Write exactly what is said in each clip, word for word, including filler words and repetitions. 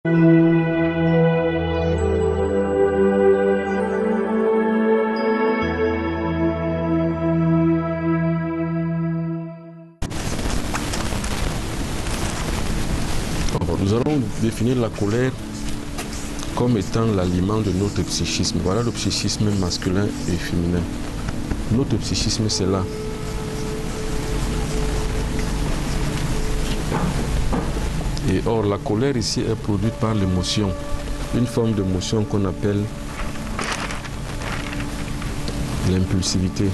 Nous allons définir la colère comme étant l'aliment de notre psychisme. Voilà le psychisme masculin et féminin. Notre psychisme, c'est là. Et or, la colère ici est produite par l'émotion, une forme d'émotion qu'on appelle l'impulsivité.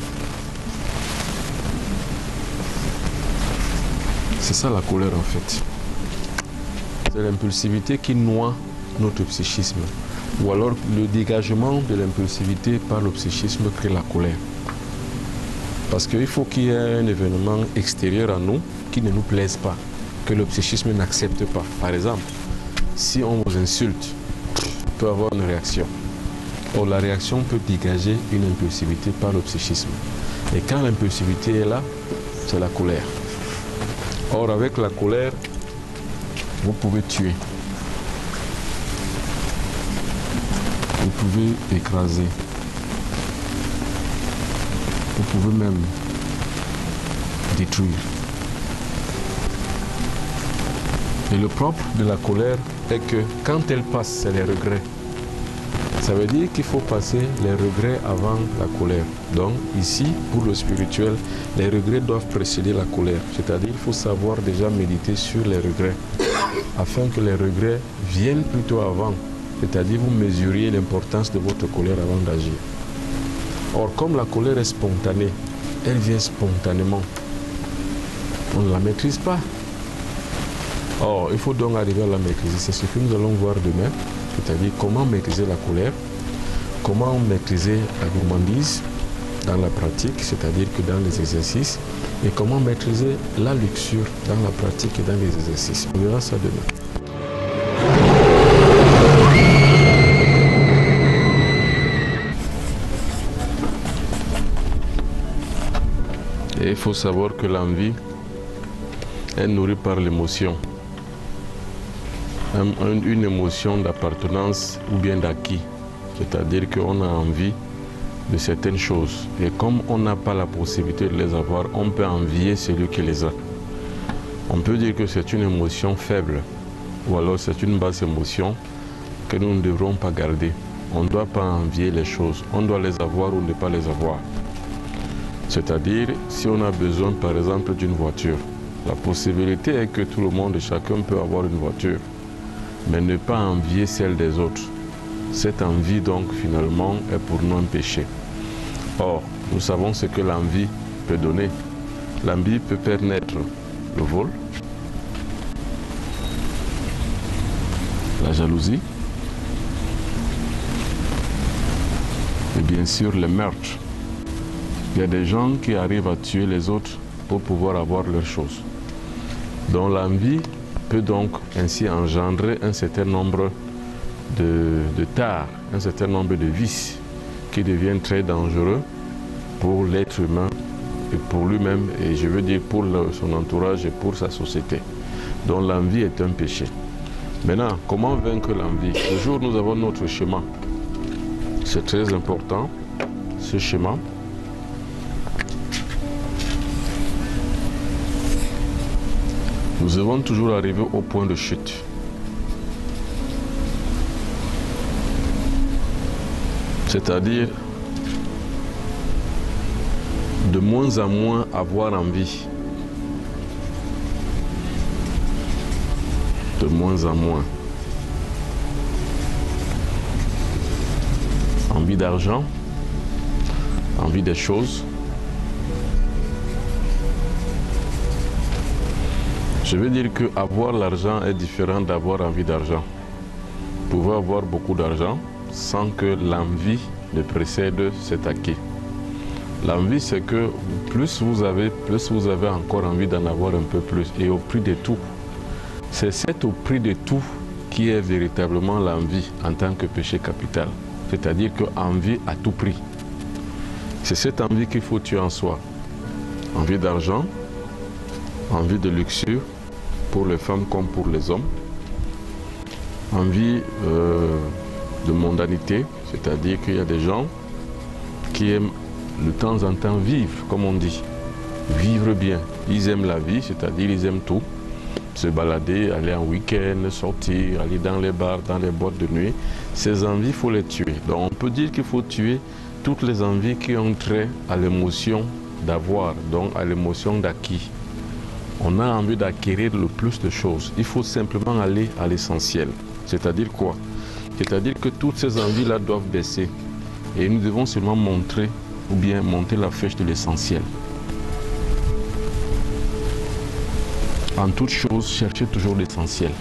C'est ça la colère en fait. C'est l'impulsivité qui noie notre psychisme. Ou alors le dégagement de l'impulsivité par le psychisme crée la colère. Parce qu'il faut qu'il y ait un événement extérieur à nous qui ne nous plaise pas, que le psychisme n'accepte pas. Par exemple, si on vous insulte, on peut avoir une réaction. Or, la réaction peut dégager une impulsivité par le psychisme. Et quand l'impulsivité est là, c'est la colère. Or, avec la colère, vous pouvez tuer. Vous pouvez écraser. Vous pouvez même détruire. Et le propre de la colère est que quand elle passe, c'est les regrets. Ça veut dire qu'il faut passer les regrets avant la colère. Donc ici, pour le spirituel, les regrets doivent précéder la colère. C'est-à-dire qu'il faut savoir déjà méditer sur les regrets, afin que les regrets viennent plutôt avant. C'est-à-dire vous mesuriez l'importance de votre colère avant d'agir. Or, comme la colère est spontanée, elle vient spontanément. On ne la maîtrise pas. Or, il faut donc arriver à la maîtriser. C'est ce que nous allons voir demain. C'est-à-dire comment maîtriser la colère, comment maîtriser la gourmandise dans la pratique, c'est-à-dire que dans les exercices, et comment maîtriser la luxure dans la pratique et dans les exercices. On verra ça demain. Et il faut savoir que l'envie est nourrie par l'émotion. Une émotion d'appartenance ou bien d'acquis. C'est-à-dire qu'on a envie de certaines choses. Et comme on n'a pas la possibilité de les avoir, on peut envier celui qui les a. On peut dire que c'est une émotion faible. Ou alors c'est une basse émotion que nous ne devrons pas garder. On ne doit pas envier les choses. On doit les avoir ou ne pas les avoir. C'est-à-dire, si on a besoin par exemple d'une voiture, la possibilité est que tout le monde, chacun peut avoir une voiture. Mais ne pas envier celle des autres. Cette envie, donc, finalement, est pour nous un péché. Or, nous savons ce que l'envie peut donner. L'envie peut faire naître le vol, la jalousie, et bien sûr le meurtre. Il y a des gens qui arrivent à tuer les autres pour pouvoir avoir leurs choses. Donc l'envie peut donc ainsi engendrer un certain nombre de, de tares, un certain nombre de vices qui deviennent très dangereux pour l'être humain et pour lui-même, et je veux dire pour le, son entourage et pour sa société. Donc l'envie est un péché. Maintenant, comment vaincre l'envie? Toujours nous avons notre schéma. C'est très important, ce schéma. Nous devons toujours arriver au point de chute. C'est-à-dire de moins en moins avoir envie. De moins en moins. Envie d'argent, envie des choses. Je veux dire que avoir l'argent est différent d'avoir envie d'argent. Vous pouvez avoir beaucoup d'argent sans que l'envie ne précède cet acquis. L'envie, c'est que plus vous avez, plus vous avez encore envie d'en avoir un peu plus, et au prix de tout. C'est cet au prix de tout qui est véritablement l'envie en tant que péché capital. C'est-à-dire que envie à tout prix. C'est cette envie qu'il faut tuer en soi. Envie d'argent, envie de luxure, pour les femmes comme pour les hommes. envie euh, de mondanité, c'est-à-dire qu'il y a des gens qui aiment de temps en temps vivre, comme on dit, vivre bien. Ils aiment la vie, c'est-à-dire ils aiment tout, se balader, aller en week-end, sortir, aller dans les bars, dans les boîtes de nuit. Ces envies, il faut les tuer. Donc on peut dire qu'il faut tuer toutes les envies qui ont trait à l'émotion d'avoir, donc à l'émotion d'acquis. On a envie d'acquérir le plus de choses. Il faut simplement aller à l'essentiel. C'est-à-dire quoi? C'est-à-dire que toutes ces envies-là doivent baisser. Et nous devons seulement montrer ou bien monter la flèche de l'essentiel. En toute chose, cherchez toujours l'essentiel.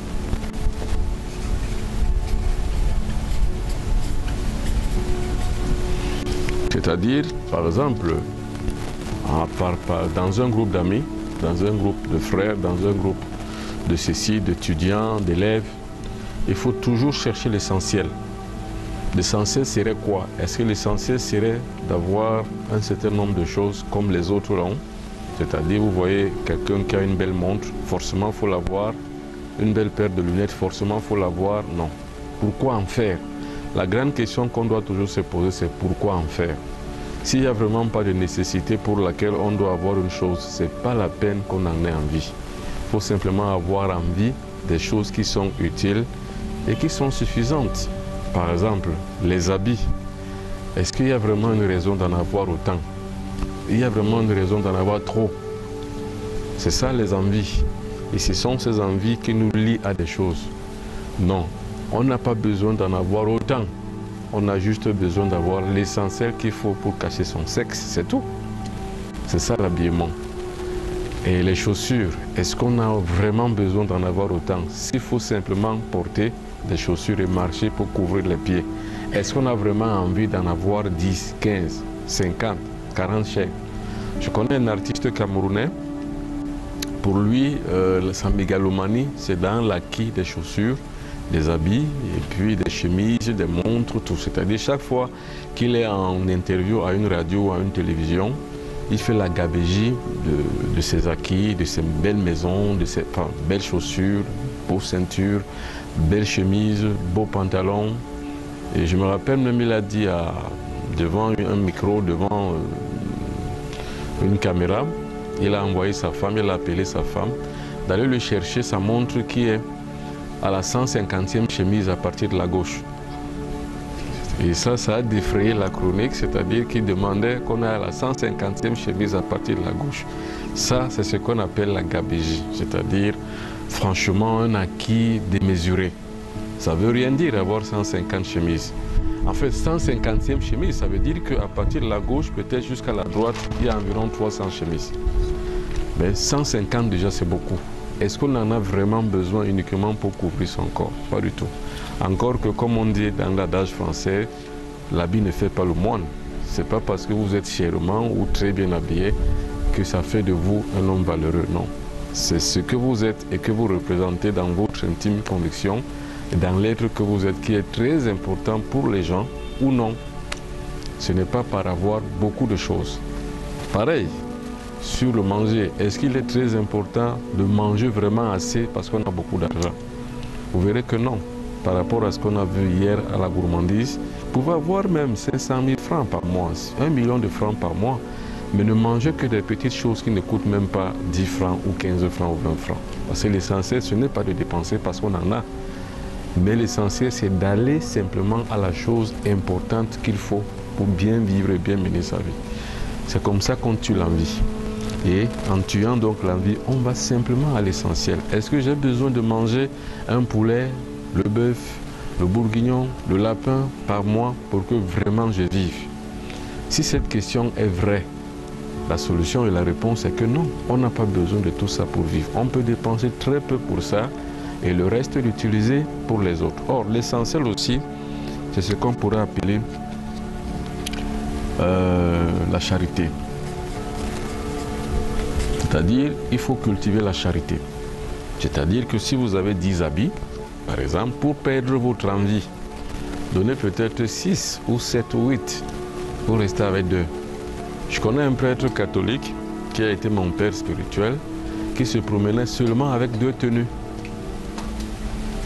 C'est-à-dire, par exemple, à part, par, dans un groupe d'amis, dans un groupe de frères, dans un groupe de ceci, d'étudiants, d'élèves, il faut toujours chercher l'essentiel. L'essentiel serait quoi? Est-ce que l'essentiel serait d'avoir un certain nombre de choses comme les autres l'ont? C'est-à-dire, vous voyez quelqu'un qui a une belle montre, forcément il faut l'avoir. Une belle paire de lunettes, forcément il faut l'avoir. Non. Pourquoi en faire? La grande question qu'on doit toujours se poser, c'est pourquoi en faire? S'il n'y a vraiment pas de nécessité pour laquelle on doit avoir une chose, ce n'est pas la peine qu'on en ait envie. Il faut simplement avoir envie des choses qui sont utiles et qui sont suffisantes. Par exemple, les habits. Est-ce qu'il y a vraiment une raison d'en avoir autant? Il y a vraiment une raison d'en avoir trop. C'est ça les envies. Et ce sont ces envies qui nous lient à des choses. Non, on n'a pas besoin d'en avoir autant. On a juste besoin d'avoir l'essentiel qu'il faut pour cacher son sexe, c'est tout. C'est ça l'habillement. Et les chaussures, est-ce qu'on a vraiment besoin d'en avoir autant? S'il faut simplement porter des chaussures et marcher pour couvrir les pieds, est-ce qu'on a vraiment envie d'en avoir dix, quinze, cinquante, quarante chèques? Je connais un artiste camerounais, pour lui, euh, sa mégalomanie, c'est dans l'acquis des chaussures, des habits, et puis des chemises, des montres, tout. C'est-à-dire chaque fois qu'il est en interview à une radio ou à une télévision, il fait la gabégie de, de ses acquis, de ses belles maisons, de ses enfin, belles chaussures, beaux ceintures, belles chemises, beaux pantalons. Et je me rappelle même, il a dit à, devant un micro, devant euh, une caméra, il a envoyé sa femme, il a appelé sa femme d'aller lui chercher sa montre qui est à la cent cinquantième chemise à partir de la gauche. Et ça, ça a défrayé la chronique, c'est-à-dire qu'il demandait qu'on ait à la cent cinquantième chemise à partir de la gauche. Ça, c'est ce qu'on appelle la gabégie, c'est-à-dire franchement un acquis démesuré. Ça ne veut rien dire avoir cent cinquante chemises. En fait, cent cinquantième chemise, ça veut dire qu'à partir de la gauche, peut-être jusqu'à la droite, il y a environ trois cents chemises. Mais cent cinquante déjà, c'est beaucoup. Est-ce qu'on en a vraiment besoin uniquement pour couvrir son corps? Pas du tout. Encore que, comme on dit dans l'adage français, l'habit ne fait pas le moine. Ce n'est pas parce que vous êtes chèrement ou très bien habillé que ça fait de vous un homme valeureux. Non. C'est ce que vous êtes et que vous représentez dans votre intime conviction et dans l'être que vous êtes qui est très important pour les gens ou non. Ce n'est pas par avoir beaucoup de choses. Pareil. Sur le manger, est-ce qu'il est très important de manger vraiment assez parce qu'on a beaucoup d'argent? Vous verrez que non. Par rapport à ce qu'on a vu hier à la gourmandise, vous pouvez avoir même cinq cent mille francs par mois, un million de francs par mois, mais ne mangez que des petites choses qui ne coûtent même pas dix francs ou quinze francs ou vingt francs. Parce que l'essentiel, ce n'est pas de dépenser parce qu'on en a, mais l'essentiel, c'est d'aller simplement à la chose importante qu'il faut pour bien vivre et bien mener sa vie. C'est comme ça qu'on tue l'envie. Et en tuant donc l'envie, on va simplement à l'essentiel. Est-ce que j'ai besoin de manger un poulet, le bœuf, le bourguignon, le lapin par mois pour que vraiment je vive? Si cette question est vraie, la solution et la réponse est que non, on n'a pas besoin de tout ça pour vivre. On peut dépenser très peu pour ça et le reste l'utiliser pour les autres. Or, l'essentiel aussi, c'est ce qu'on pourrait appeler euh, la charité. C'est-à-dire, il faut cultiver la charité. C'est-à-dire que si vous avez dix habits, par exemple, pour perdre votre envie, donnez peut-être six ou sept ou huit pour rester avec deux. Je connais un prêtre catholique qui a été mon père spirituel, qui se promenait seulement avec deux tenues.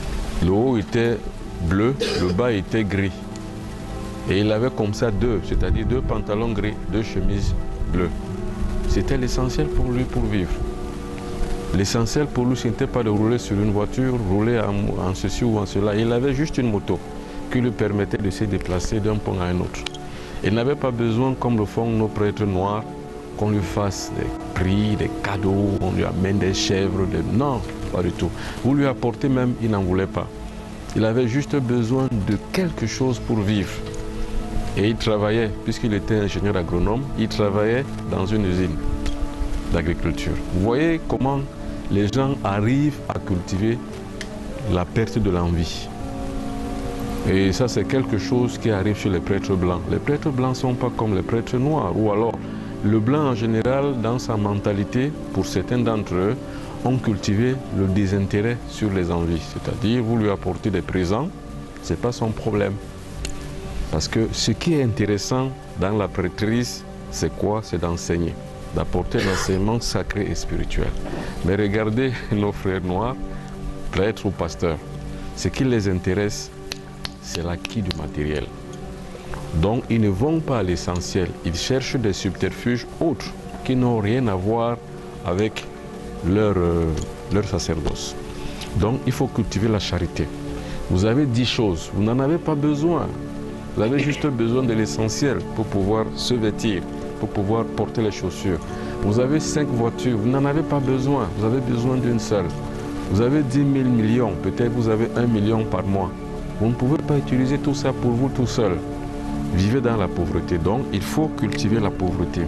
Le haut était bleu, le bas était gris. Et il avait comme ça deux, c'est-à-dire deux pantalons gris, deux chemises bleues. C'était l'essentiel pour lui pour vivre. L'essentiel pour lui, ce n'était pas de rouler sur une voiture, rouler en, en ceci ou en cela. Il avait juste une moto qui lui permettait de se déplacer d'un point à un autre. Il n'avait pas besoin, comme le font nos prêtres noirs, qu'on lui fasse des prix, des cadeaux, on lui amène des chèvres. Des... Non, pas du tout. Vous lui apportez même, il n'en voulait pas. Il avait juste besoin de quelque chose pour vivre. Et il travaillait, puisqu'il était ingénieur agronome, il travaillait dans une usine d'agriculture. Vous voyez comment les gens arrivent à cultiver la perte de l'envie. Et ça, c'est quelque chose qui arrive chez les prêtres blancs. Les prêtres blancs ne sont pas comme les prêtres noirs. Ou alors, le blanc en général, dans sa mentalité, pour certains d'entre eux, ont cultivé le désintérêt sur les envies. C'est-à-dire, vous lui apportez des présents, ce n'est pas son problème. Parce que ce qui est intéressant dans la prêtrise, c'est quoi? C'est d'enseigner, d'apporter l'enseignement sacré et spirituel. Mais regardez nos frères noirs, prêtres ou pasteurs, ce qui les intéresse, c'est l'acquis du matériel. Donc ils ne vont pas à l'essentiel, ils cherchent des subterfuges autres qui n'ont rien à voir avec leur, euh, leur sacerdoce. Donc il faut cultiver la charité. Vous avez dix choses, vous n'en avez pas besoin. Vous avez juste besoin de l'essentiel pour pouvoir se vêtir, pour pouvoir porter les chaussures. Vous avez cinq voitures, vous n'en avez pas besoin, vous avez besoin d'une seule. Vous avez dix mille millions, peut-être vous avez un million par mois. Vous ne pouvez pas utiliser tout ça pour vous tout seul. Vivez dans la pauvreté, donc il faut cultiver la pauvreté.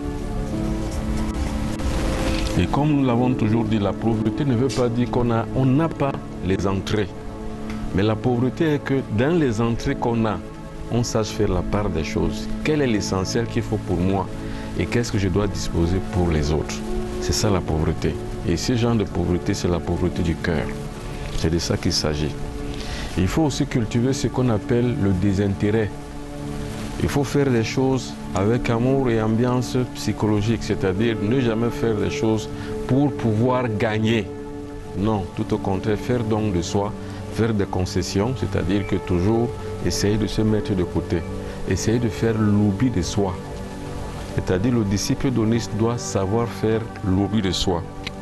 Et comme nous l'avons toujours dit, la pauvreté ne veut pas dire qu'on a, on n'a pas les entrées. Mais la pauvreté est que dans les entrées qu'on a, on sache faire la part des choses. Quel est l'essentiel qu'il faut pour moi et qu'est-ce que je dois disposer pour les autres? C'est ça la pauvreté. Et ce genre de pauvreté, c'est la pauvreté du cœur. C'est de ça qu'il s'agit. Il faut aussi cultiver ce qu'on appelle le désintérêt. Il faut faire des choses avec amour et ambiance psychologique, c'est-à-dire ne jamais faire des choses pour pouvoir gagner. Non, tout au contraire, faire don de soi, faire des concessions, c'est-à-dire que toujours essayer de se mettre de côté, essayer de faire l'oubli de soi. C'est-à-dire le disciple d'Onys doit savoir faire l'oubli de soi.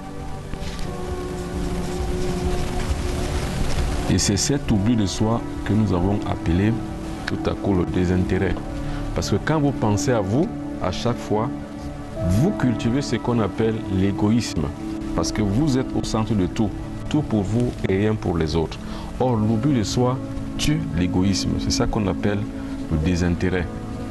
Et c'est cet oubli de soi que nous avons appelé tout à coup le désintérêt. Parce que quand vous pensez à vous, à chaque fois, vous cultivez ce qu'on appelle l'égoïsme. Parce que vous êtes au centre de tout, tout pour vous et rien pour les autres. Or, l'oubli de soi tue l'égoïsme. C'est ça qu'on appelle le désintérêt.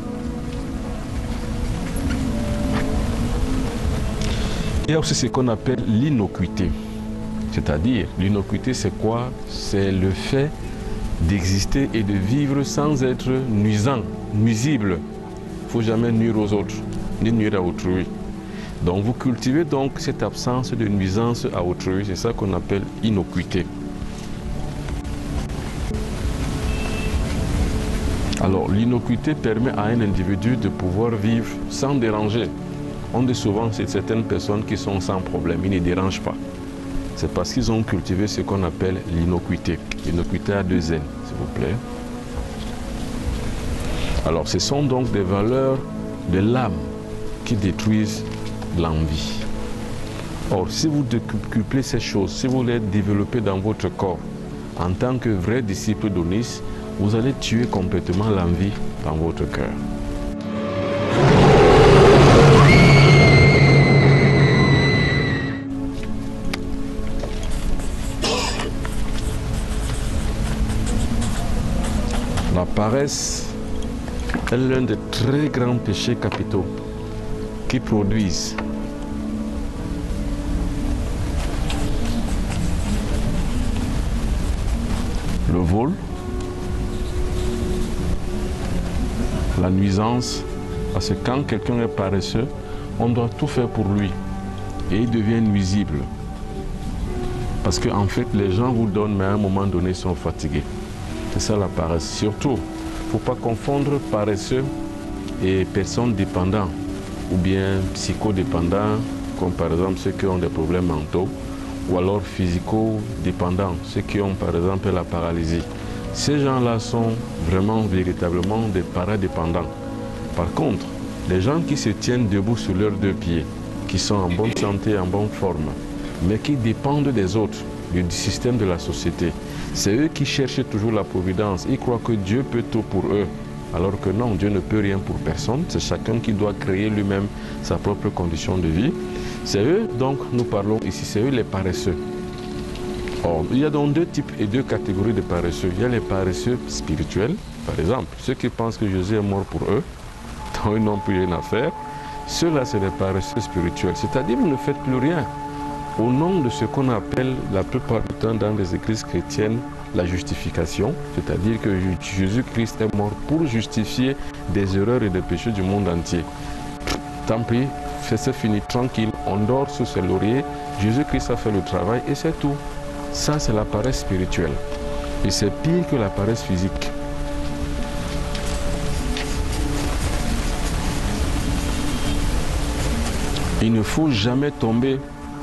Il y a aussi ce qu'on appelle l'innocuité. C'est-à-dire, l'innocuité, c'est quoi? C'est le fait d'exister et de vivre sans être nuisant, nuisible. Il ne faut jamais nuire aux autres, ni nuire à autrui. Donc vous cultivez donc cette absence de nuisance à autrui, c'est ça qu'on appelle innocuité. Alors l'innocuité permet à un individu de pouvoir vivre sans déranger. On dit souvent que c'est certaines personnes qui sont sans problème, ils ne dérangent pas. C'est parce qu'ils ont cultivé ce qu'on appelle l'innocuité. L'innocuité à deux N, s'il vous plaît. Alors, ce sont donc des valeurs de l'âme qui détruisent l'envie. Or, si vous décuplez ces choses, si vous les développez dans votre corps, en tant que vrai disciple d'Onys, vous allez tuer complètement l'envie dans votre cœur. La paresse est l'un des très grands péchés capitaux qui produisent le vol, la nuisance, parce que quand quelqu'un est paresseux, on doit tout faire pour lui et il devient nuisible. Parce qu'en fait, les gens vous donnent, mais à un moment donné, ils sont fatigués. C'est ça la paresse. Surtout, il ne faut pas confondre paresseux et personnes dépendantes ou bien psychodépendants, comme par exemple ceux qui ont des problèmes mentaux ou alors physico-dépendants, ceux qui ont par exemple la paralysie. Ces gens-là sont vraiment véritablement des paradépendants. Par contre, les gens qui se tiennent debout sur leurs deux pieds, qui sont en bonne santé, en bonne forme, mais qui dépendent des autres, du système de la société, c'est eux qui cherchent toujours la providence. Ils croient que Dieu peut tout pour eux, alors que non, Dieu ne peut rien pour personne. C'est chacun qui doit créer lui-même sa propre condition de vie. C'est eux, donc, nous parlons ici, c'est eux les paresseux. Or, il y a donc deux types et deux catégories de paresseux. Il y a les paresseux spirituels, par exemple, ceux qui pensent que Jésus est mort pour eux, donc ils n'ont plus rien à faire. Ceux-là, c'est les paresseux spirituels, c'est-à-dire vous ne faites plus rien. Au nom de ce qu'on appelle la plupart du temps dans les églises chrétiennes la justification, c'est-à-dire que Jésus-Christ est mort pour justifier des erreurs et des péchés du monde entier. Tant pis, c'est fini, tranquille, on dort sous ses lauriers, Jésus-Christ a fait le travail et c'est tout. Ça, c'est la paresse spirituelle. Et c'est pire que la paresse physique. Il ne faut jamais tomber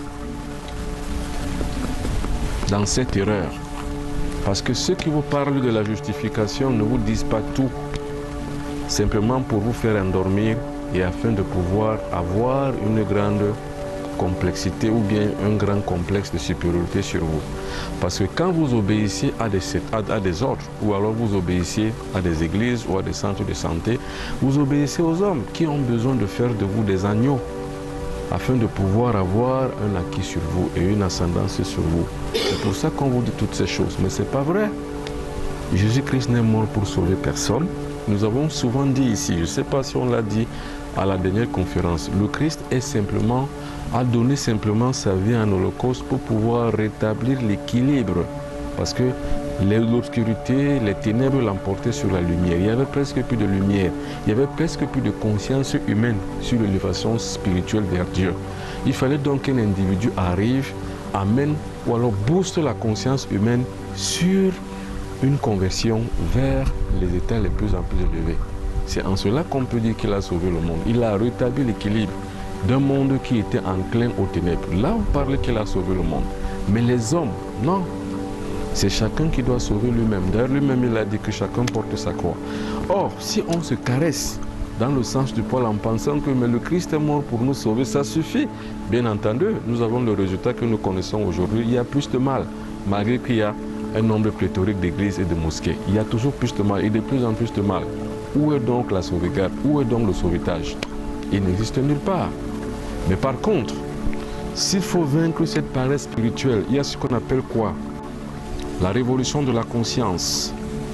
dans cette erreur. Parce que ceux qui vous parlent de la justification ne vous disent pas tout, simplement pour vous faire endormir et afin de pouvoir avoir une grande complexité ou bien un grand complexe de supériorité sur vous. Parce que quand vous obéissez à des, à, à des ordres, ou alors vous obéissez à des églises ou à des centres de santé, vous obéissez aux hommes qui ont besoin de faire de vous des agneaux, afin de pouvoir avoir un acquis sur vous et une ascendance sur vous. C'est pour ça qu'on vous dit toutes ces choses. Mais ce n'est pas vrai. Jésus-Christ n'est mort pour sauver personne. Nous avons souvent dit ici, je ne sais pas si on l'a dit à la dernière conférence, le Christ est simplement, a donné simplement sa vie en holocauste pour pouvoir rétablir l'équilibre. Parce que l'obscurité, les ténèbres l'emportaient sur la lumière. Il y avait presque plus de lumière. Il y avait presque plus de conscience humaine sur l'élévation spirituelle vers Dieu. Il fallait donc qu'un individu arrive, amène ou alors booste la conscience humaine sur une conversion vers les états les plus en plus élevés. C'est en cela qu'on peut dire qu'il a sauvé le monde. Il a rétabli l'équilibre d'un monde qui était enclin aux ténèbres. Là, on parlait qu'il a sauvé le monde. Mais les hommes, non. C'est chacun qui doit sauver lui-même. D'ailleurs, lui-même, il a dit que chacun porte sa croix. Or, si on se caresse dans le sens du poil en pensant que mais le Christ est mort pour nous sauver, ça suffit. Bien entendu, nous avons le résultat que nous connaissons aujourd'hui. Il y a plus de mal, malgré qu'il y a un nombre pléthorique d'églises et de mosquées. Il y a toujours plus de mal et de plus en plus de mal. Où est donc la sauvegarde? Où est donc le sauvetage? Il n'existe nulle part. Mais par contre, s'il faut vaincre cette paresse spirituelle, il y a ce qu'on appelle quoi? La révolution de la conscience.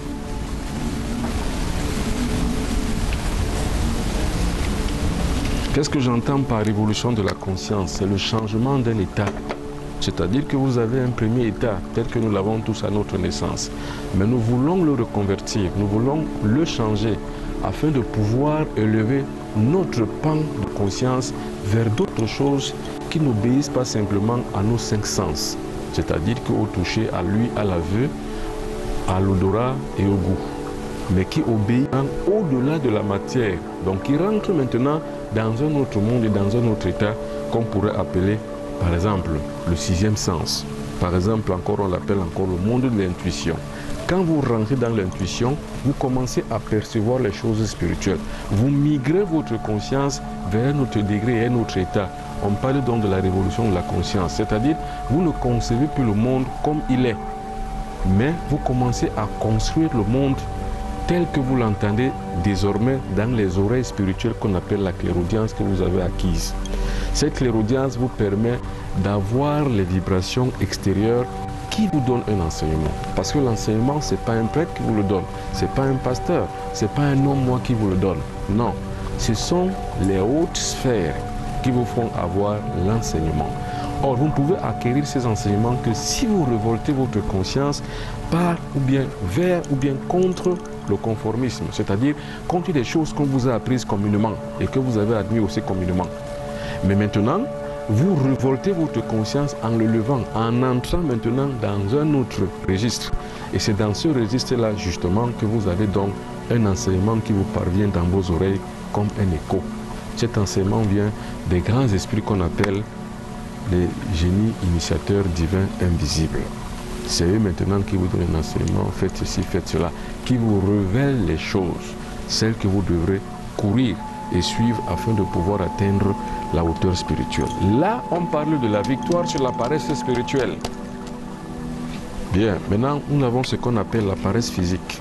Qu'est-ce que j'entends par révolution de la conscience? C'est le changement d'un état. C'est-à-dire que vous avez un premier état, tel que nous l'avons tous à notre naissance. Mais nous voulons le reconvertir, nous voulons le changer, afin de pouvoir élever notre pan de conscience vers d'autres choses qui n'obéissent pas simplement à nos cinq sens. C'est-à-dire qu'au toucher, à l'ouïe, à la vue, à l'odorat et au goût. Mais qui obéit au-delà de la matière. Donc qui rentre maintenant dans un autre monde et dans un autre état qu'on pourrait appeler, par exemple, le sixième sens. Par exemple, encore on l'appelle encore le monde de l'intuition. Quand vous rentrez dans l'intuition, vous commencez à percevoir les choses spirituelles. Vous migrez votre conscience vers un autre degré et un autre état. On parle donc de la révolution de la conscience, c'est-à-dire vous ne concevez plus le monde comme il est, mais vous commencez à construire le monde tel que vous l'entendez désormais dans les oreilles spirituelles qu'on appelle la clairaudience que vous avez acquise. Cette clairaudience vous permet d'avoir les vibrations extérieures qui vous donnent un enseignement. Parce que l'enseignement, ce n'est pas un prêtre qui vous le donne, ce n'est pas un pasteur, ce n'est pas un homme moi qui vous le donne. Non, ce sont les hautes sphères qui vous font avoir l'enseignement. Or, vous ne pouvez acquérir ces enseignements que si vous révoltez votre conscience par ou bien vers ou bien contre le conformisme, c'est-à-dire contre des choses qu'on vous a apprises communément et que vous avez admis aussi communément. Mais maintenant, vous révoltez votre conscience en le levant, en entrant maintenant dans un autre registre. Et c'est dans ce registre-là justement que vous avez donc un enseignement qui vous parvient dans vos oreilles comme un écho. Cet enseignement vient des grands esprits qu'on appelle les génies initiateurs divins invisibles. C'est eux maintenant qui vous donnent un enseignement, faites ceci, faites cela, qui vous révèlent les choses, celles que vous devrez courir et suivre afin de pouvoir atteindre la hauteur spirituelle. Là, on parle de la victoire sur la paresse spirituelle. Bien, maintenant, nous avons ce qu'on appelle la paresse physique.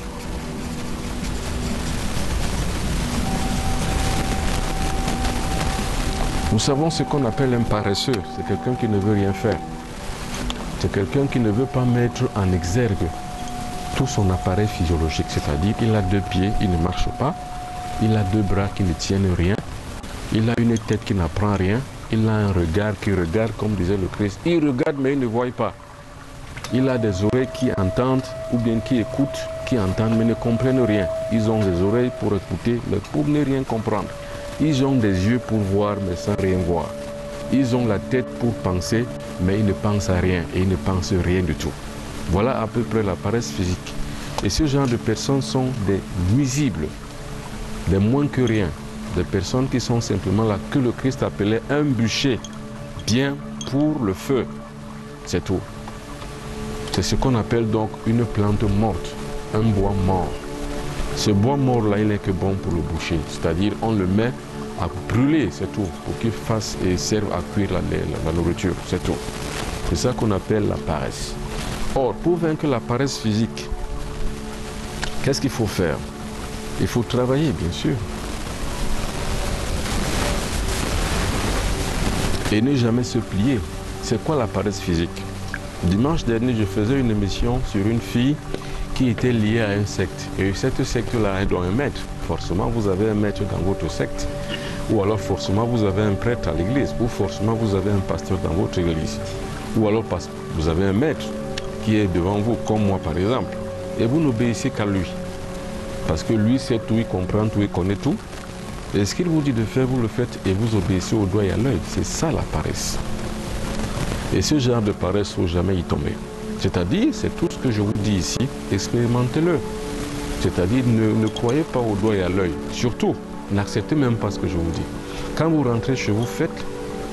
Nous savons ce qu'on appelle un paresseux, c'est quelqu'un qui ne veut rien faire. C'est quelqu'un qui ne veut pas mettre en exergue tout son appareil physiologique, c'est-à-dire qu'il a deux pieds, il ne marche pas, il a deux bras qui ne tiennent rien, il a une tête qui n'apprend rien, il a un regard qui regarde, comme disait le Christ, il regarde mais il ne voit pas. Il a des oreilles qui entendent ou bien qui écoutent, qui entendent mais ne comprennent rien. Ils ont des oreilles pour écouter mais pour ne rien comprendre. Ils ont des yeux pour voir mais sans rien voir. Ils ont la tête pour penser mais ils ne pensent à rien et ils ne pensent rien du tout. Voilà à peu près la paresse physique. Et ce genre de personnes sont des nuisibles, des moins que rien, des personnes qui sont simplement là que le Christ appelait un bûcher, bien pour le feu. C'est tout. C'est ce qu'on appelle donc une plante morte, un bois mort. Ce bois mort-là, il n'est que bon pour le boucher, c'est-à-dire on le met à brûler, c'est tout, pour qu'il fasse et serve à cuire la, la, la nourriture, c'est tout. C'est ça qu'on appelle la paresse. Or, pour vaincre la paresse physique, qu'est-ce qu'il faut faire? Il faut travailler, bien sûr. Et ne jamais se plier. C'est quoi la paresse physique? Dimanche dernier, je faisais une émission sur une fille qui était liée à une secte. Et cette secte-là, elle doit un maître. Forcément, vous avez un maître dans votre secte. Ou alors, forcément, vous avez un prêtre à l'église. Ou forcément, vous avez un pasteur dans votre église. Ou alors, vous avez un maître qui est devant vous, comme moi, par exemple. Et vous n'obéissez qu'à lui. Parce que lui sait tout, il comprend tout, il connaît tout. Et ce qu'il vous dit de faire, vous le faites et vous obéissez au doigt et à l'œil. C'est ça la paresse. Et ce genre de paresse, il ne faut jamais y tomber. C'est-à-dire, c'est tout ce que je vous dis ici, expérimentez-le. C'est-à-dire, ne, ne croyez pas au doigt et à l'œil. Surtout, n'acceptez même pas ce que je vous dis. Quand vous rentrez chez vous, faites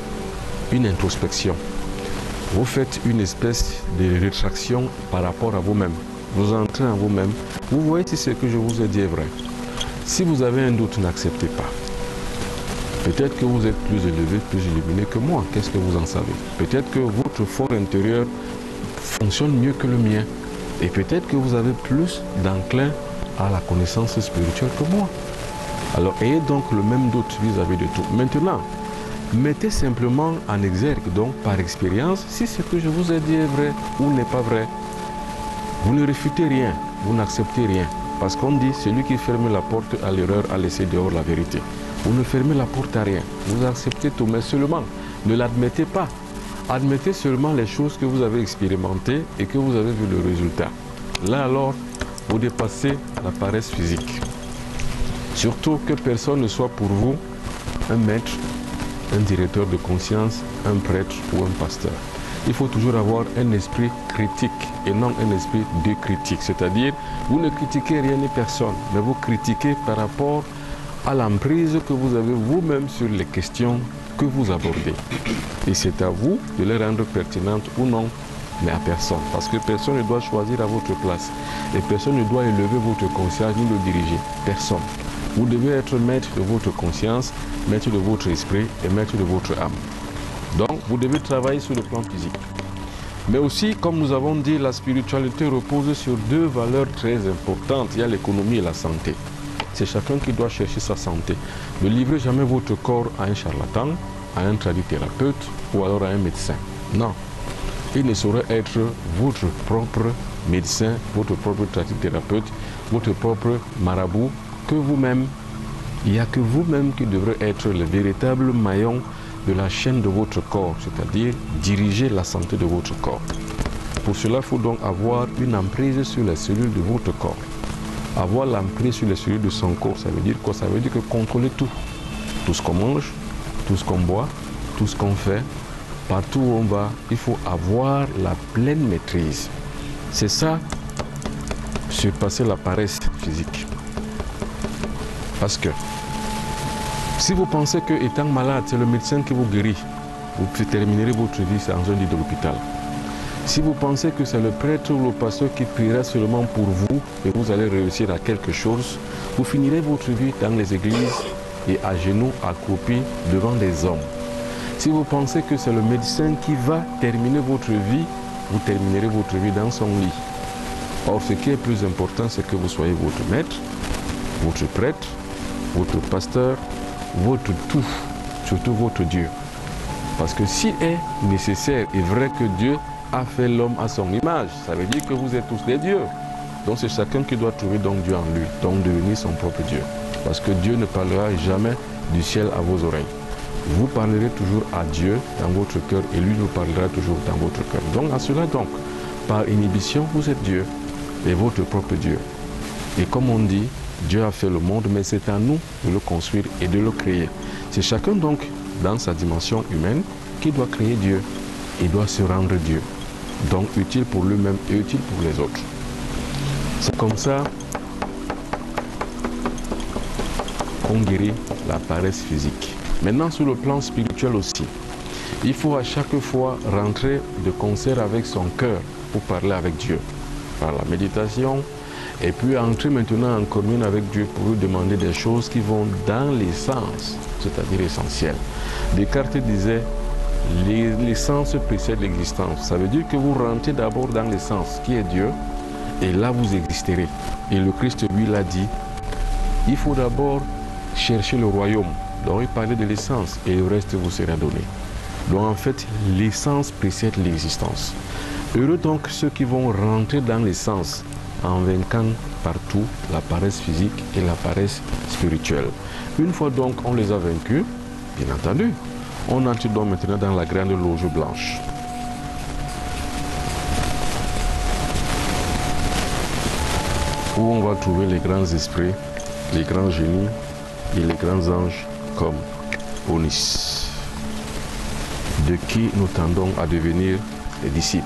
une introspection. Vous faites une espèce de rétraction par rapport à vous-même. Vous entrez en vous-même. Vous voyez si ce que je vous ai dit est vrai. Si vous avez un doute, n'acceptez pas. Peut-être que vous êtes plus élevé, plus illuminé que moi. Qu'est-ce que vous en savez? Peut-être que votre fort intérieur fonctionne mieux que le mien. Et peut-être que vous avez plus d'enclin à la connaissance spirituelle que moi. Alors ayez donc le même doute vis-à-vis de tout. Maintenant, mettez simplement en exergue, donc par expérience, si ce que je vous ai dit est vrai ou n'est pas vrai. Vous ne réfutez rien, vous n'acceptez rien. Parce qu'on dit, celui qui ferme la porte à l'erreur a laissé dehors la vérité. Vous ne fermez la porte à rien. Vous acceptez tout, mais seulement, ne l'admettez pas. Admettez seulement les choses que vous avez expérimentées et que vous avez vu le résultat. Là alors, vous dépassez la paresse physique. Surtout que personne ne soit pour vous un maître, un directeur de conscience, un prêtre ou un pasteur. Il faut toujours avoir un esprit critique et non un esprit de critique. C'est-à-dire, vous ne critiquez rien ni personne, mais vous critiquez par rapport à l'emprise que vous avez vous-même sur les questions que vous abordez. Et c'est à vous de les rendre pertinentes ou non, mais à personne. Parce que personne ne doit choisir à votre place. Et personne ne doit élever votre conscience ni le diriger. Personne. Vous devez être maître de votre conscience, maître de votre esprit et maître de votre âme. Donc, vous devez travailler sur le plan physique. Mais aussi, comme nous avons dit, la spiritualité repose sur deux valeurs très importantes. Il y a l'économie et la santé. C'est chacun qui doit chercher sa santé. Ne livrez jamais votre corps à un charlatan, à un tradithérapeute ou alors à un médecin. Non. Il ne saurait être votre propre médecin, votre propre tradithérapeute, votre propre marabout que vous-même. Il n'y a que vous-même qui devrez être le véritable maillon de la chaîne de votre corps, c'est-à-dire diriger la santé de votre corps. Pour cela, il faut donc avoir une emprise sur les cellules de votre corps. Avoir l'emprise sur les cellules de son corps, ça veut dire quoi? Ça veut dire que contrôler tout. Tout ce qu'on mange, tout ce qu'on boit, tout ce qu'on fait, partout où on va, il faut avoir la pleine maîtrise. C'est ça, surpasser la paresse physique. Parce que si vous pensez que étant malade, c'est le médecin qui vous guérit, vous terminerez votre vie dans un lit de l'hôpital. Si vous pensez que c'est le prêtre ou le pasteur qui priera seulement pour vous et vous allez réussir à quelque chose, vous finirez votre vie dans les églises et à genoux accroupis devant des hommes. Si vous pensez que c'est le médecin qui va terminer votre vie, vous terminerez votre vie dans son lit. Or, ce qui est plus important, c'est que vous soyez votre maître, votre prêtre, votre pasteur, votre tout, surtout votre Dieu. Parce que s'il est nécessaire et vrai que Dieu a fait l'homme à son image, ça veut dire que vous êtes tous des dieux. Donc c'est chacun qui doit trouver donc Dieu en lui, donc devenir son propre Dieu. Parce que Dieu ne parlera jamais du ciel à vos oreilles. Vous parlerez toujours à Dieu dans votre cœur et lui nous parlera toujours dans votre cœur. Donc à cela donc, par inhibition, vous êtes Dieu et votre propre Dieu. Et comme on dit, Dieu a fait le monde, mais c'est à nous de le construire et de le créer. C'est chacun donc, dans sa dimension humaine, qui doit créer Dieu et doit se rendre Dieu. Donc utile pour lui-même et utile pour les autres. C'est comme ça qu'on guérit la paresse physique. Maintenant, sur le plan spirituel aussi, il faut à chaque fois rentrer de concert avec son cœur pour parler avec Dieu, par la méditation, et puis entrer maintenant en commune avec Dieu pour lui demander des choses qui vont dans l'essence, c'est-à-dire essentielles. Descartes disait, l'essence précède l'existence. Ça veut dire que vous rentrez d'abord dans l'essence, qui est Dieu, et là vous existerez. Et le Christ, lui, l'a dit, il faut d'abord chercher le royaume. Donc il parlait de l'essence, et le reste vous sera donné. Donc en fait, l'essence précède l'existence. Heureux donc ceux qui vont rentrer dans l'essence, en vainquant partout la paresse physique et la paresse spirituelle. Une fois donc on les a vaincus, bien entendu, on entre donc maintenant dans la grande loge blanche. Où on va trouver les grands esprits, les grands génies et les grands anges comme Onis, de qui nous tendons à devenir les disciples.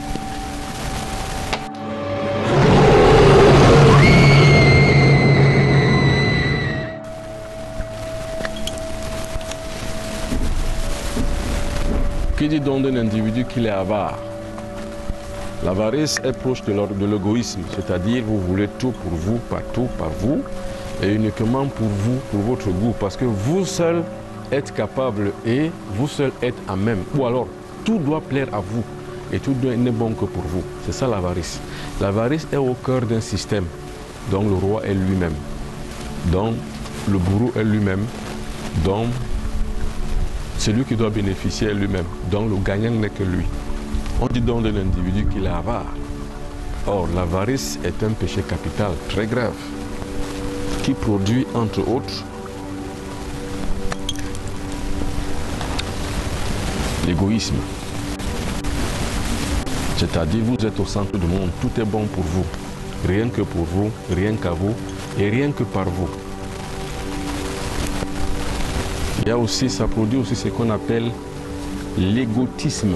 Qui dit donc d'un individu qu'il est avare? L'avarice est proche de l'égoïsme, c'est-à-dire vous voulez tout pour vous, partout, par vous, et uniquement pour vous, pour votre goût, parce que vous seul êtes capable et vous seul êtes à même. Ou alors, tout doit plaire à vous et tout n'est bon que pour vous. C'est ça l'avarice. L'avarice est au cœur d'un système dont le roi est lui-même, dont le bourreau est lui-même, dont celui qui doit bénéficier est lui-même, dont le gagnant n'est que lui. On dit donc de l'individu qu'il est avare. Or, l'avarice est un péché capital très grave qui produit, entre autres, l'égoïsme. C'est-à-dire, vous êtes au centre du monde, tout est bon pour vous, rien que pour vous, rien qu'à vous et rien que par vous. Il y a aussi, ça produit aussi ce qu'on appelle l'égotisme.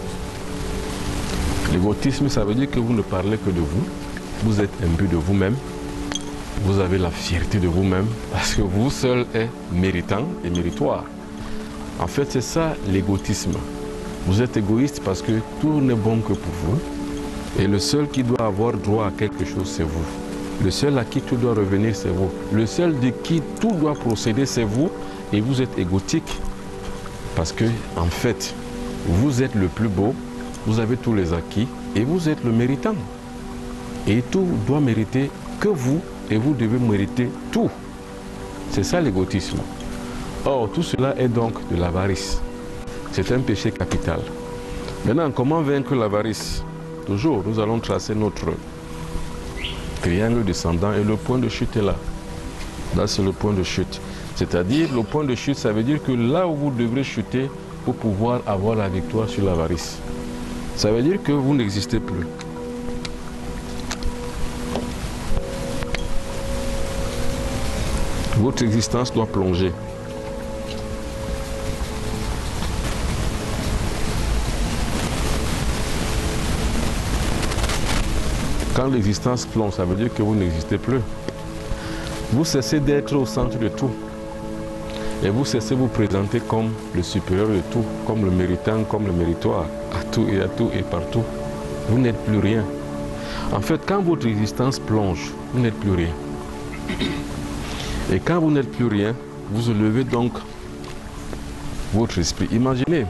L'égotisme, ça veut dire que vous ne parlez que de vous, vous êtes imbu de vous-même, vous avez la fierté de vous-même, parce que vous seul êtes méritant et méritoire. En fait, c'est ça l'égotisme. Vous êtes égoïste parce que tout n'est bon que pour vous, et le seul qui doit avoir droit à quelque chose, c'est vous. Le seul à qui tout doit revenir, c'est vous. Le seul de qui tout doit procéder, c'est vous. Et vous êtes égotique parce que, en fait, vous êtes le plus beau, vous avez tous les acquis et vous êtes le méritant. Et tout doit mériter que vous et vous devez mériter tout. C'est ça l'égotisme. Or, tout cela est donc de l'avarice. C'est un péché capital. Maintenant, comment vaincre l'avarice? Toujours, nous allons tracer notre triangle descendant et le point de chute est là. Là, c'est le point de chute. C'est-à-dire, le point de chute, ça veut dire que là où vous devrez chuter pour pouvoir avoir la victoire sur l'avarice. Ça veut dire que vous n'existez plus. Votre existence doit plonger. Quand l'existence plonge, ça veut dire que vous n'existez plus. Vous cessez d'être au centre de tout. Et vous cessez de vous présenter comme le supérieur de tout, comme le méritant, comme le méritoire, à tout et à tout et partout. Vous n'êtes plus rien. En fait, quand votre existence plonge, vous n'êtes plus rien. Et quand vous n'êtes plus rien, vous élevez donc votre esprit. Imaginez,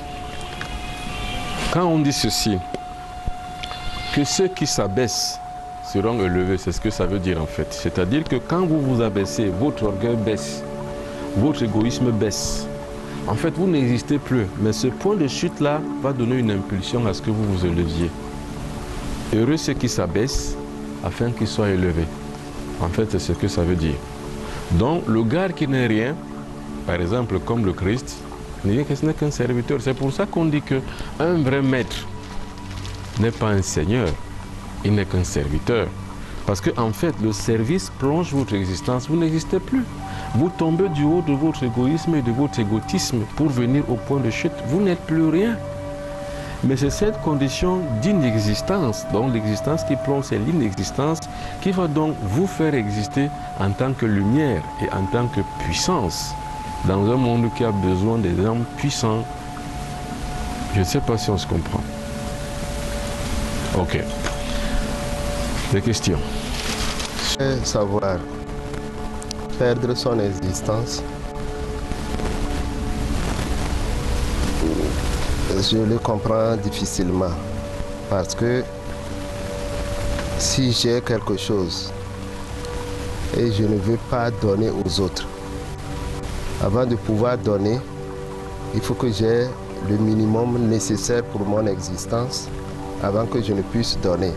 quand on dit ceci, que ceux qui s'abaissent seront élevés, c'est ce que ça veut dire en fait. C'est-à-dire que quand vous vous abaissez, votre orgueil baisse, votre égoïsme baisse. En fait, vous n'existez plus, mais ce point de chute-là va donner une impulsion à ce que vous vous éleviez. Heureux ceux qui s'abaissent, afin qu'ils soient élevés. En fait, c'est ce que ça veut dire. Donc, le gars qui n'est rien, par exemple, comme le Christ, ce n'est qu'un serviteur. C'est pour ça qu'on dit qu'un vrai maître n'est pas un seigneur, il n'est qu'un serviteur. Parce qu'en fait, le service plonge votre existence, vous n'existez plus. Vous tombez du haut de votre égoïsme et de votre égotisme pour venir au point de chute. Vous n'êtes plus rien. Mais c'est cette condition d'inexistence, donc l'existence qui plonge, c'est l'inexistence, qui va donc vous faire exister en tant que lumière et en tant que puissance, dans un monde qui a besoin des hommes puissants. Je ne sais pas si on se comprend. Ok. Des questions? Savoir perdre son existence, je le comprends difficilement, parce que si j'ai quelque chose et je ne veux pas donner aux autres, avant de pouvoir donner, il faut que j'ai le minimum nécessaire pour mon existence avant que je ne puisse donner.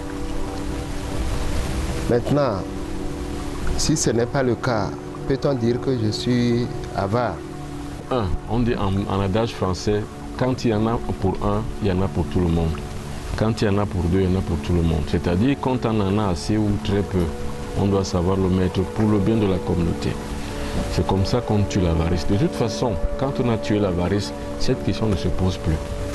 Maintenant, si ce n'est pas le cas, peut-on dire que je suis avare? Un, on dit en, en adage français, quand il y en a pour un, il y en a pour tout le monde. Quand il y en a pour deux, il y en a pour tout le monde. C'est-à-dire quand on en a assez ou très peu, on doit savoir le mettre pour le bien de la communauté. C'est comme ça qu'on tue l'avarice. De toute façon, quand on a tué l'avarice, cette question ne se pose plus.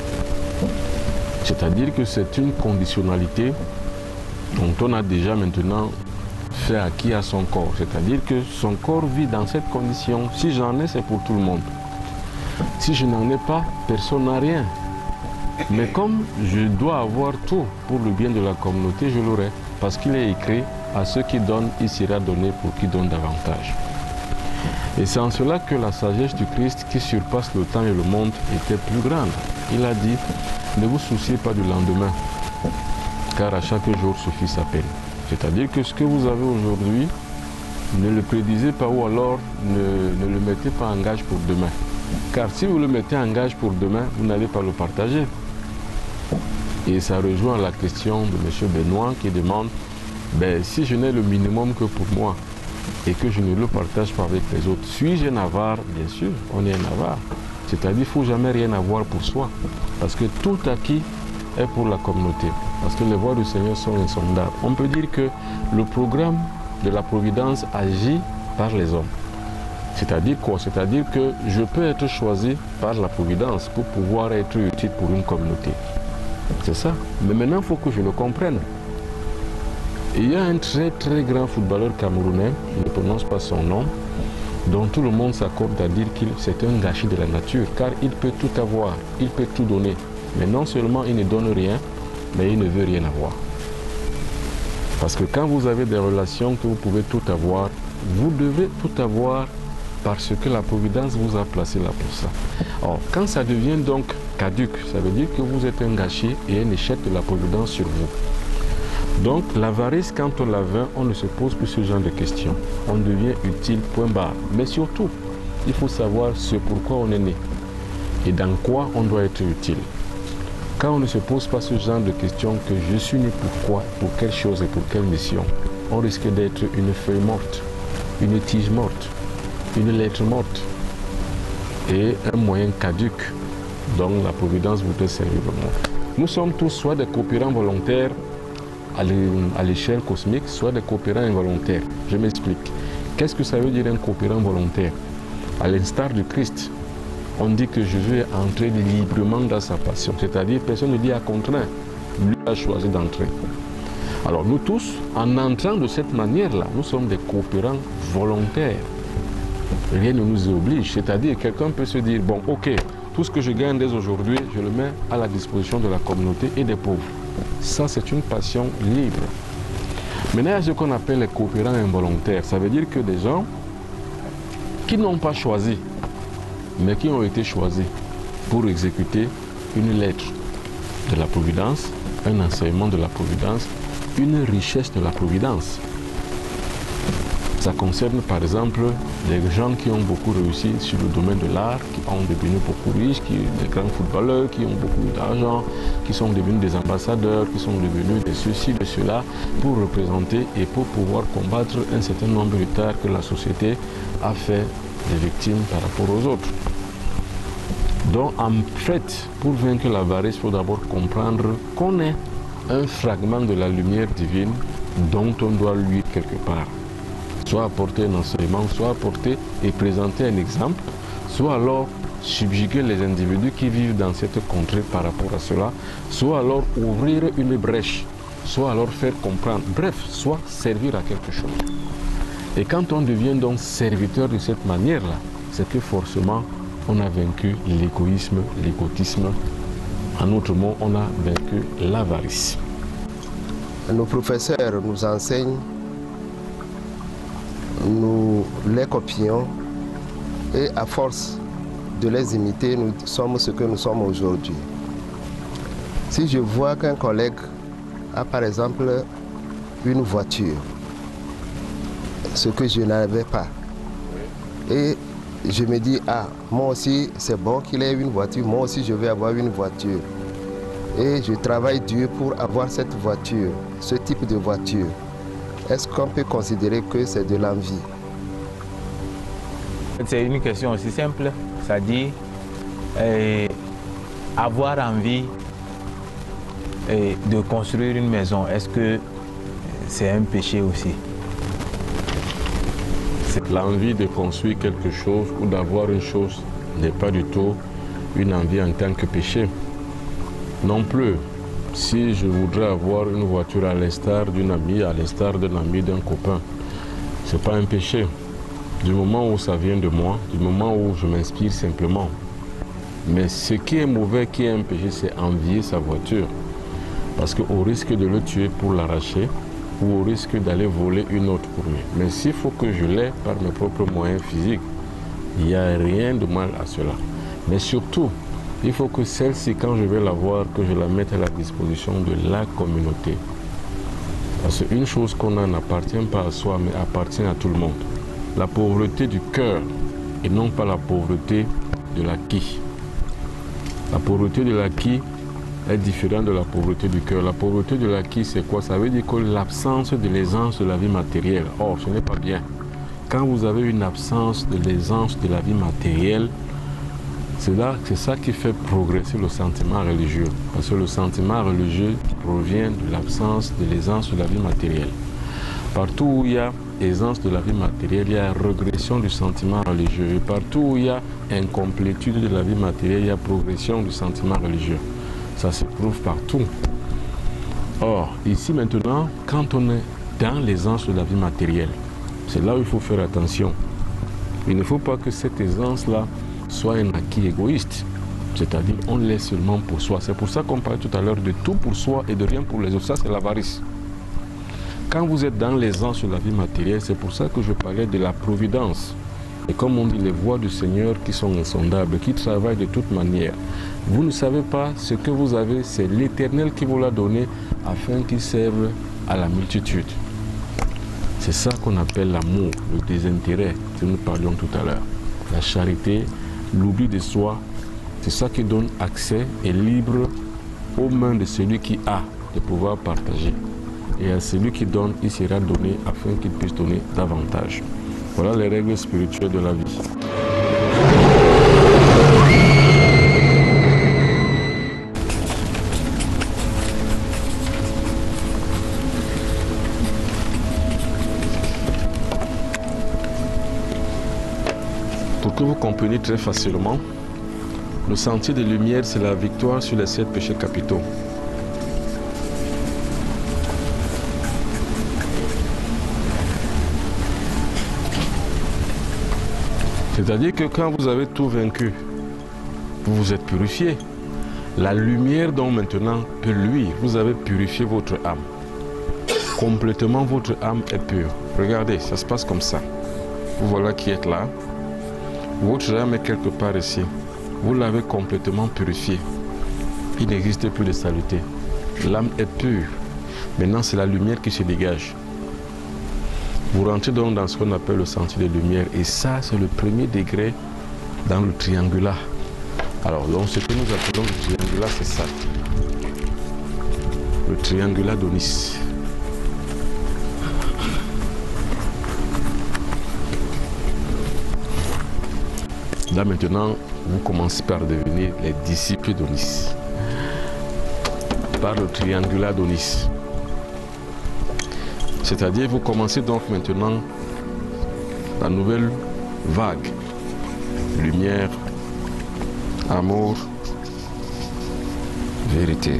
C'est-à-dire que c'est une conditionnalité dont on a déjà maintenant fait acquis à son corps. C'est-à-dire que son corps vit dans cette condition. Si j'en ai, c'est pour tout le monde. Si je n'en ai pas, personne n'a rien. Mais comme je dois avoir tout pour le bien de la communauté, je l'aurai. Parce qu'il est écrit, à ceux qui donnent, il sera donné pour qui donnent davantage. Et c'est en cela que la sagesse du Christ, qui surpasse le temps et le monde, était plus grande. Il a dit, ne vous souciez pas du lendemain, car à chaque jour suffit sa peine. C'est-à-dire que ce que vous avez aujourd'hui, ne le prédisez pas ou alors ne, ne le mettez pas en gage pour demain. Car si vous le mettez en gage pour demain, vous n'allez pas le partager. Et ça rejoint la question de M. Benoît qui demande, ben, si je n'ai le minimum que pour moi et que je ne le partage pas avec les autres, suis-je un avare? Bien sûr, on est un avare. C'est-à-dire qu'il ne faut jamais rien avoir pour soi. Parce que tout acquis est pour la communauté. Parce que les voies du Seigneur sont insondables. On peut dire que le programme de la Providence agit par les hommes. C'est-à-dire quoi? C'est-à-dire que je peux être choisi par la Providence pour pouvoir être utile pour une communauté. C'est ça. Mais maintenant, il faut que je le comprenne. Et il y a un très très grand footballeur camerounais, je ne prononce pas son nom, dont tout le monde s'accorde à dire qu'il c'est un gâchis de la nature, car il peut tout avoir, il peut tout donner. Mais non seulement il ne donne rien, mais il ne veut rien avoir. Parce que quand vous avez des relations que vous pouvez tout avoir, vous devez tout avoir parce que la Providence vous a placé là pour ça. Or, quand ça devient donc caduc, ça veut dire que vous êtes un gâchis et un échec de la Providence sur vous. Donc, l'avarice, quand on la vainc, on ne se pose plus ce genre de questions. On devient utile, point barre. Mais surtout, il faut savoir ce pourquoi on est né et dans quoi on doit être utile. Quand on ne se pose pas ce genre de questions, que je suis né pourquoi, pour quelle chose et pour quelle mission, on risque d'être une feuille morte, une tige morte, une lettre morte et un moyen caduc dont la Providence voudrait servir le monde. Nous sommes tous soit des coopérants volontaires à l'échelle cosmique, soit des coopérants involontaires. Je m'explique. Qu'est-ce que ça veut dire un coopérant volontaire? À l'instar du Christ, on dit que Jésus est entré librement dans sa passion, c'est-à-dire personne ne dit à contraint, lui a choisi d'entrer. Alors nous tous, en entrant de cette manière-là, nous sommes des coopérants volontaires. Rien ne nous y oblige. C'est-à-dire, quelqu'un peut se dire, bon, ok, tout ce que je gagne dès aujourd'hui, je le mets à la disposition de la communauté et des pauvres. Ça, c'est une passion libre. Maintenant, il y a ce qu'on appelle les coopérants involontaires. Ça veut dire que des gens qui n'ont pas choisi, mais qui ont été choisis pour exécuter une lettre de la Providence, un enseignement de la Providence, une richesse de la Providence. Ça concerne par exemple des gens qui ont beaucoup réussi sur le domaine de l'art, qui ont devenu beaucoup riches, qui, des grands footballeurs, qui ont beaucoup d'argent, qui sont devenus des ambassadeurs, qui sont devenus des ceci, de cela, pour représenter et pour pouvoir combattre un certain nombre de torts que la société a fait des victimes par rapport aux autres. Donc en fait, pour vaincre l'avarice, il faut d'abord comprendre qu'on est un fragment de la lumière divine dont on doit lui quelque part. Soit apporter un enseignement, soit apporter et présenter un exemple, soit alors subjuguer les individus qui vivent dans cette contrée par rapport à cela, soit alors ouvrir une brèche, soit alors faire comprendre, bref, soit servir à quelque chose. Et quand on devient donc serviteur de cette manière-là, c'est que forcément on a vaincu l'égoïsme, l'égotisme. En autre mot, on a vaincu l'avarice. Nos professeurs nous enseignent, nous les copions et à force de les imiter, nous sommes ce que nous sommes aujourd'hui. Si je vois qu'un collègue a par exemple une voiture, ce que je n'avais pas, et je me dis, ah, moi aussi c'est bon qu'il ait une voiture, moi aussi je vais avoir une voiture. Et je travaille dur pour avoir cette voiture, ce type de voiture. Est-ce qu'on peut considérer que c'est de l'envie? C'est une question aussi simple, c'est-à-dire euh, avoir envie euh, de construire une maison, est-ce que c'est un péché aussi? L'envie de construire quelque chose ou d'avoir une chose n'est pas du tout une envie en tant que péché. Non plus. Si je voudrais avoir une voiture à l'instar d'une amie, à l'instar d'un ami, d'un copain, ce n'est pas un péché. Du moment où ça vient de moi, du moment où je m'inspire simplement. Mais ce qui est mauvais, qui est un péché, c'est envier sa voiture. Parce qu'au risque de le tuer pour l'arracher, ou au risque d'aller voler une autre pour lui. Mais s'il faut que je l'ai par mes propres moyens physiques, il n'y a rien de mal à cela. Mais surtout, il faut que celle-ci, quand je vais l'avoir, que je la mette à la disposition de la communauté. Parce qu'une chose qu'on a n'appartient pas à soi, mais appartient à tout le monde. La pauvreté du cœur et non pas la pauvreté de l'acquis. La pauvreté de l'acquis est différente de la pauvreté du cœur. La pauvreté de l'acquis, c'est quoi? Ça veut dire que l'absence de l'aisance de la vie matérielle. Or, ce n'est pas bien. Quand vous avez une absence de l'aisance de la vie matérielle, c'est ça qui fait progresser le sentiment religieux. Parce que le sentiment religieux provient de l'absence de l'aisance de la vie matérielle. Partout où il y a aisance de la vie matérielle, il y a régression du sentiment religieux. Et partout où il y a incomplétude de la vie matérielle, il y a progression du sentiment religieux. Ça se prouve partout. Or, ici maintenant, quand on est dans l'aisance de la vie matérielle, c'est là où il faut faire attention. Il ne faut pas que cette aisance-là soit un acquis égoïste. C'est-à-dire, on laisse seulement pour soi. C'est pour ça qu'on parlait tout à l'heure de tout pour soi et de rien pour les autres. Ça, c'est l'avarice. Quand vous êtes dans l'aisance de la vie matérielle, c'est pour ça que je parlais de la providence. Et comme on dit, les voies du Seigneur qui sont insondables, qui travaillent de toute manière. Vous ne savez pas ce que vous avez, c'est l'Éternel qui vous l'a donné afin qu'il serve à la multitude. C'est ça qu'on appelle l'amour, le désintérêt que nous parlions tout à l'heure. La charité, l'oubli de soi, c'est ça qui donne accès et libre aux mains de celui qui a de pouvoir partager. Et à celui qui donne, il sera donné afin qu'il puisse donner davantage. Voilà les règles spirituelles de la vie. Pour que vous compreniez très facilement, le sentier de lumière, c'est la victoire sur les sept péchés capitaux. C'est-à-dire que quand vous avez tout vaincu, vous vous êtes purifié. La lumière dont maintenant peut luire, vous avez purifié votre âme. Complètement, votre âme est pure. Regardez, ça se passe comme ça. Vous voilà qui êtes là. Votre âme est quelque part ici. Vous l'avez complètement purifiée. Il n'existe plus de saleté. L'âme est pure. Maintenant, c'est la lumière qui se dégage. Vous rentrez donc dans ce qu'on appelle le sentier de lumière. Et ça, c'est le premier degré dans le triangulat. Alors, donc, ce que nous appelons le triangulat, c'est ça. Le triangulat d'Onis. Là, maintenant, vous commencez par devenir les disciples d'Onis. Par le triangulat d'Onis. C'est-à-dire, vous commencez donc maintenant la nouvelle vague. Lumière, amour, vérité.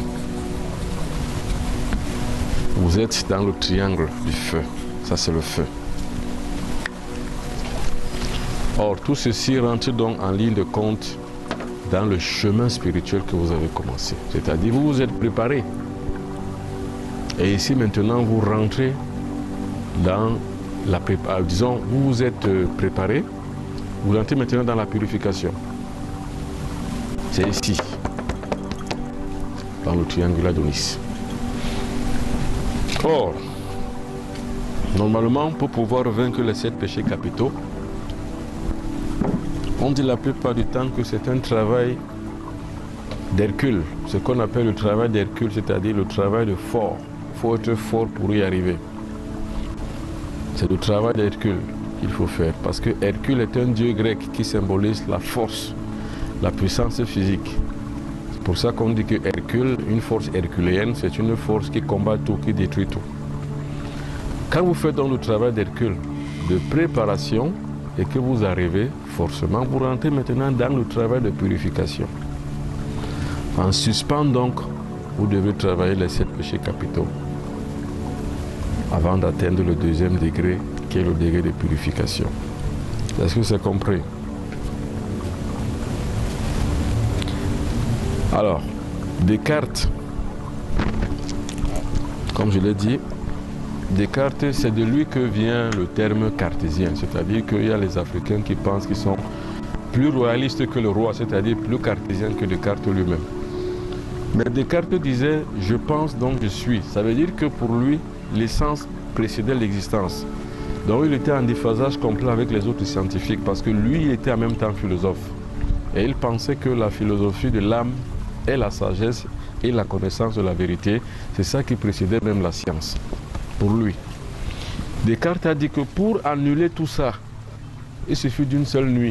Vous êtes dans le triangle du feu. Ça, c'est le feu. Or, tout ceci rentre donc en ligne de compte dans le chemin spirituel que vous avez commencé. C'est-à-dire, vous vous êtes préparé. Et ici, maintenant, vous rentrez dans la préparation. Disons, vous vous êtes préparé. Vous rentrez maintenant dans la purification. C'est ici, dans le triangulat d'Onis. Or, normalement, pour pouvoir vaincre les sept péchés capitaux, on dit la plupart du temps que c'est un travail d'Hercule, ce qu'on appelle le travail d'Hercule, c'est-à-dire le travail de fort. Il faut être fort pour y arriver. C'est le travail d'Hercule qu'il faut faire, parce que Hercule est un dieu grec qui symbolise la force, la puissance physique. C'est pour ça qu'on dit que Hercule, une force herculéenne, c'est une force qui combat tout, qui détruit tout. Quand vous faites donc le travail d'Hercule, de préparation, et que vous arrivez, forcément, vous rentrez maintenant dans le travail de purification. En suspens donc, vous devez travailler les sept péchés capitaux avant d'atteindre le deuxième degré, qui est le degré de purification. Est-ce que c'est compris? Alors, Descartes, comme je l'ai dit, Descartes, c'est de lui que vient le terme cartésien, c'est-à-dire qu'il y a les Africains qui pensent qu'ils sont plus royalistes que le roi, c'est-à-dire plus cartésiens que Descartes lui-même. Mais Descartes disait « je pense donc je suis ». Ça veut dire que pour lui, l'essence précédait l'existence. Donc il était en déphasage complet avec les autres scientifiques parce que lui, il était en même temps philosophe. Et il pensait que la philosophie de l'âme et la sagesse et la connaissance de la vérité, c'est ça qui précédait même la science. Pour lui. Descartes a dit que pour annuler tout ça, il suffit d'une seule nuit.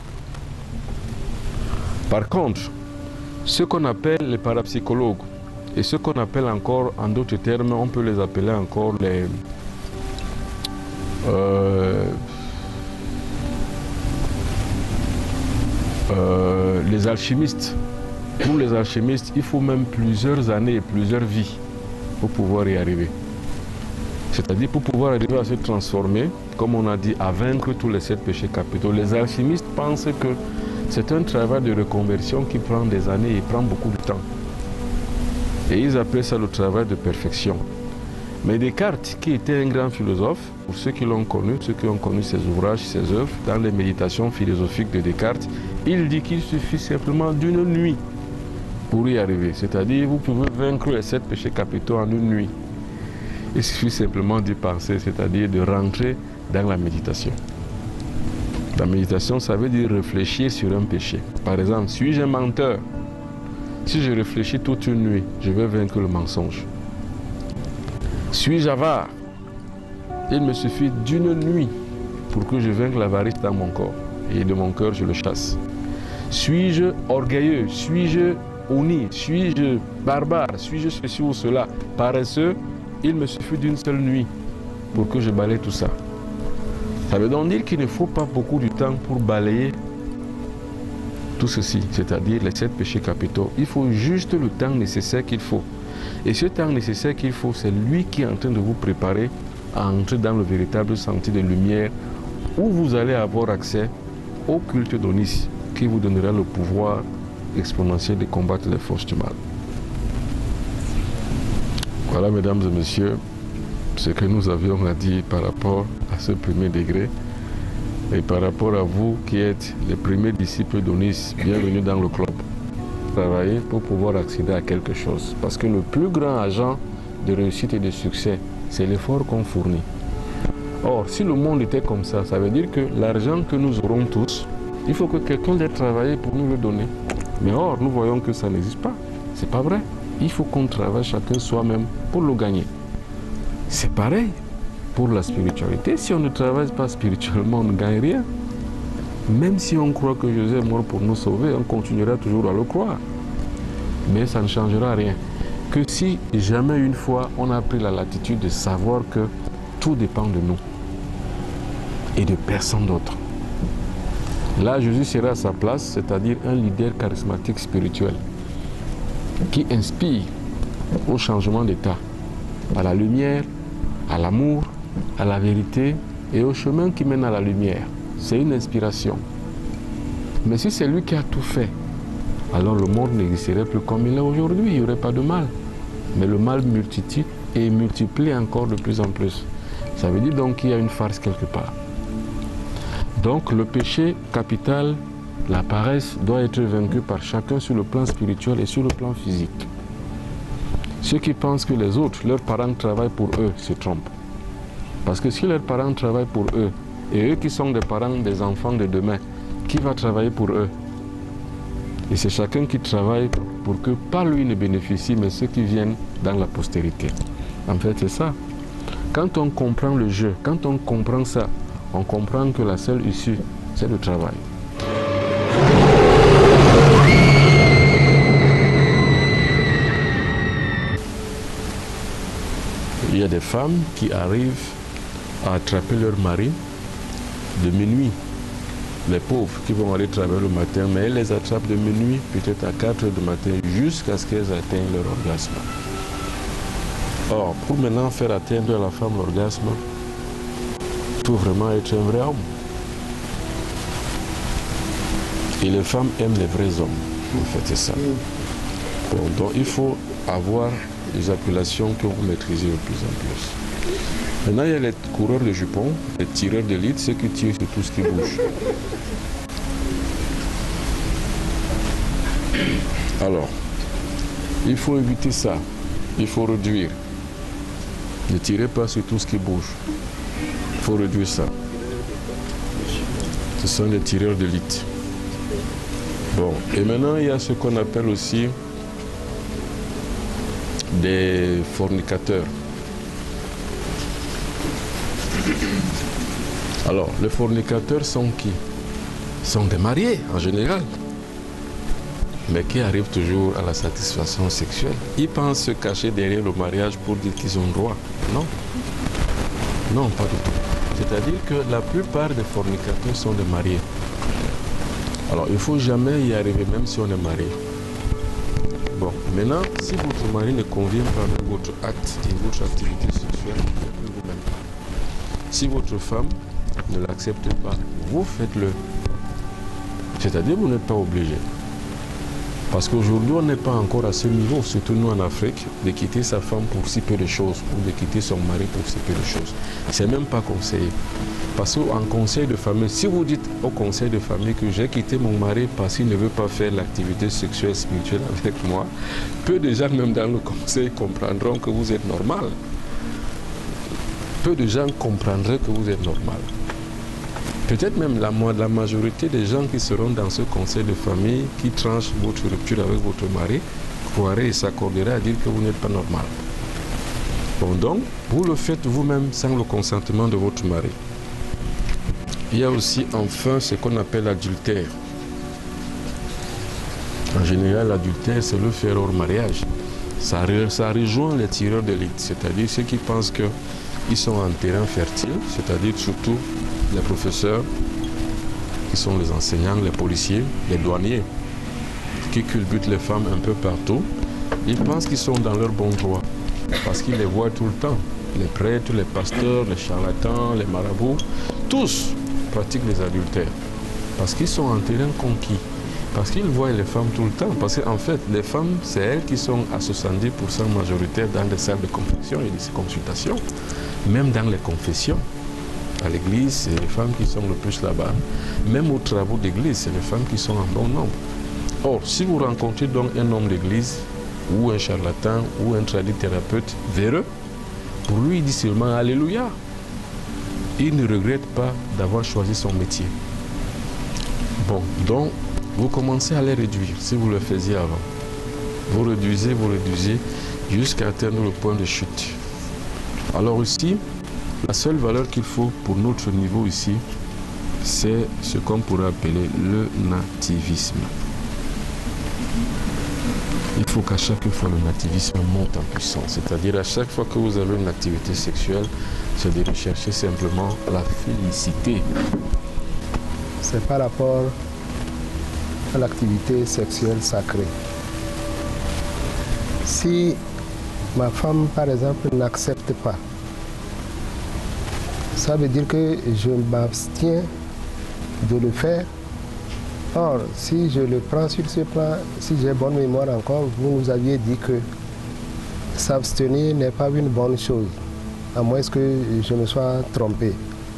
Par contre, ce qu'on appelle les parapsychologues et ce qu'on appelle encore, en d'autres termes, on peut les appeler encore les, euh, euh, les alchimistes. Pour les alchimistes, il faut même plusieurs années et plusieurs vies pour pouvoir y arriver. C'est-à-dire pour pouvoir arriver à se transformer, comme on a dit, à vaincre tous les sept péchés capitaux. Les alchimistes pensent que c'est un travail de reconversion qui prend des années et prend beaucoup de temps. Et ils appellent ça le travail de perfection. Mais Descartes, qui était un grand philosophe, pour ceux qui l'ont connu, ceux qui ont connu ses ouvrages, ses œuvres, dans les méditations philosophiques de Descartes, il dit qu'il suffit simplement d'une nuit pour y arriver. C'est-à-dire vous pouvez vaincre les sept péchés capitaux en une nuit. Il suffit simplement d'y penser, c'est-à-dire de rentrer dans la méditation. La méditation, ça veut dire réfléchir sur un péché. Par exemple, suis-je un menteur? Si je réfléchis toute une nuit, je vais vaincre le mensonge. Suis-je avare? Il me suffit d'une nuit pour que je vainque l'avarice dans mon corps. Et de mon cœur, je le chasse. Suis-je orgueilleux? Suis-je honni? Suis-je barbare? Suis-je ceci ou cela? Paresseux? Il me suffit d'une seule nuit pour que je balaye tout ça. Ça veut donc dire qu'il ne faut pas beaucoup de temps pour balayer tout ceci, c'est-à-dire les sept péchés capitaux. Il faut juste le temps nécessaire qu'il faut. Et ce temps nécessaire qu'il faut, c'est lui qui est en train de vous préparer à entrer dans le véritable sentier de lumière où vous allez avoir accès au culte d'Onis qui vous donnera le pouvoir exponentiel de combattre les forces du mal. Voilà, mesdames et messieurs, ce que nous avions à dire par rapport à ce premier degré et par rapport à vous qui êtes les premiers disciples d'Onis, bienvenue dans le club. Travailler pour pouvoir accéder à quelque chose. Parce que le plus grand agent de réussite et de succès, c'est l'effort qu'on fournit. Or, si le monde était comme ça, ça veut dire que l'argent que nous aurons tous, il faut que quelqu'un ait travaillé pour nous le donner. Mais or, nous voyons que ça n'existe pas. C'est pas vrai. Il faut qu'on travaille chacun soi-même pour le gagner. C'est pareil pour la spiritualité. Si on ne travaille pas spirituellement, on ne gagne rien. Même si on croit que Jésus est mort pour nous sauver, on continuera toujours à le croire. Mais ça ne changera rien. Que si jamais une fois on a pris la latitude de savoir que tout dépend de nous et de personne d'autre. Là, Jésus sera à sa place, c'est-à-dire un leader charismatique spirituel qui inspire au changement d'état, à la lumière, à l'amour, à la vérité et au chemin qui mène à la lumière. C'est une inspiration. Mais si c'est lui qui a tout fait, alors le monde n'existerait plus comme il est aujourd'hui, il n'y aurait pas de mal. Mais le mal multiplie et multiplie encore de plus en plus. Ça veut dire donc qu'il y a une farce quelque part. Donc le péché capital, la paresse, doit être vaincu par chacun sur le plan spirituel et sur le plan physique. Ceux qui pensent que les autres, leurs parents travaillent pour eux, se trompent. Parce que si leurs parents travaillent pour eux, et eux qui sont des parents des enfants de demain, qui va travailler pour eux? Et c'est chacun qui travaille pour que pas lui ne bénéficie, mais ceux qui viennent dans la postérité. En fait, c'est ça. Quand on comprend le jeu, quand on comprend ça, on comprend que la seule issue, c'est le travail. Il y a des femmes qui arrivent à attraper leur mari de minuit. Les pauvres qui vont aller travailler le matin, mais elles les attrapent de minuit, peut-être à quatre heures du matin, jusqu'à ce qu'elles atteignent leur orgasme. Or, pour maintenant faire atteindre à la femme l'orgasme, il faut vraiment être un vrai homme. Et les femmes aiment les vrais hommes, en fait, c'est ça. Bon, donc il faut avoir des appellations que vous maîtrisez de plus en plus. Maintenant, il y a les coureurs de jupons, les tireurs d'élite, ceux qui tirent sur tout ce qui bouge. Alors, il faut éviter ça. Il faut réduire. Ne tirez pas sur tout ce qui bouge. Il faut réduire ça. Ce sont les tireurs d'élite. Bon, et maintenant, il y a ce qu'on appelle aussi des fornicateurs. Alors, les fornicateurs sont qui? Sont des mariés, en général, mais qui arrivent toujours à la satisfaction sexuelle. Ils pensent se cacher derrière le mariage pour dire qu'ils ont droit. Non. Non, pas du tout. C'est-à-dire que la plupart des fornicateurs sont des mariés. Alors, il ne faut jamais y arriver, même si on est marié. Bon, maintenant, si votre mari ne convient pas avec votre acte et votre activité sexuelle, faites-le vous-même. Si votre femme ne l'accepte pas, vous faites-le. C'est-à-dire, vous n'êtes pas obligé. Parce qu'aujourd'hui, on n'est pas encore à ce niveau, surtout nous en Afrique, de quitter sa femme pour si peu de choses, ou de quitter son mari pour si peu de choses. C'est même pas conseillé. Parce qu'en conseil de famille, si vous dites au conseil de famille que j'ai quitté mon mari parce qu'il ne veut pas faire l'activité sexuelle spirituelle avec moi, peu de gens, même dans le conseil, comprendront que vous êtes normal. Peu de gens comprendraient que vous êtes normal. Peut-être même la, la majorité des gens qui seront dans ce conseil de famille, qui tranchent votre rupture avec votre mari, croiraient et s'accorderaient à dire que vous n'êtes pas normal. Bon, donc, vous le faites vous-même sans le consentement de votre mari. Il y a aussi enfin ce qu'on appelle l'adultère. En général, l'adultère, c'est le faire hors mariage. Ça, ça rejoint les tireurs d'élite, c'est-à-dire ceux qui pensent qu'ils sont en terrain fertile, c'est-à-dire surtout les professeurs, qui sont les enseignants, les policiers, les douaniers, qui culbutent les femmes un peu partout. Ils pensent qu'ils sont dans leur bon droit, parce qu'ils les voient tout le temps. Les prêtres, les pasteurs, les charlatans, les marabouts, tous pratiquent les adultères. Parce qu'ils sont en terrain conquis. Parce qu'ils voient les femmes tout le temps. Parce qu'en fait, les femmes, c'est elles qui sont à soixante-dix pour cent majoritaires dans les salles de confession et de consultation. Même dans les confessions. À l'église, c'est les femmes qui sont le plus là-bas. Même aux travaux d'église, c'est les femmes qui sont en bon nombre. Or, si vous rencontrez donc un homme d'église, ou un charlatan, ou un tradithérapeute véreux, pour lui, il dit seulement Alléluia. Il ne regrette pas d'avoir choisi son métier. Bon, donc, vous commencez à les réduire, si vous le faisiez avant. Vous réduisez, vous réduisez, jusqu'à atteindre le point de chute. Alors ici, la seule valeur qu'il faut pour notre niveau ici, c'est ce qu'on pourrait appeler le nativisme. Il faut qu'à chaque fois le nativisme monte en puissance. C'est-à-dire à chaque fois que vous avez une activité sexuelle, c'est de rechercher simplement la félicité. C'est par rapport à l'activité sexuelle sacrée. Si ma femme, par exemple, n'accepte pas, ça veut dire que je m'abstiens de le faire. Or, si je le prends sur ce plan, si j'ai bonne mémoire encore, vous nous aviez dit que s'abstenir n'est pas une bonne chose, à moins que je me sois trompé.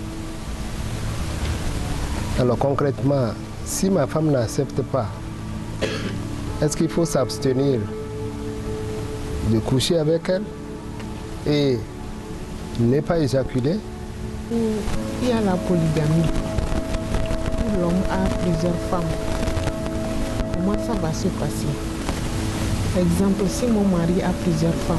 Alors concrètement, si ma femme n'accepte pas, est-ce qu'il faut s'abstenir de coucher avec elle et ne pas éjaculer? Il y a la polygamie. L'homme a plusieurs femmes. Comment ça va se passer? Par exemple, si mon mari a plusieurs femmes,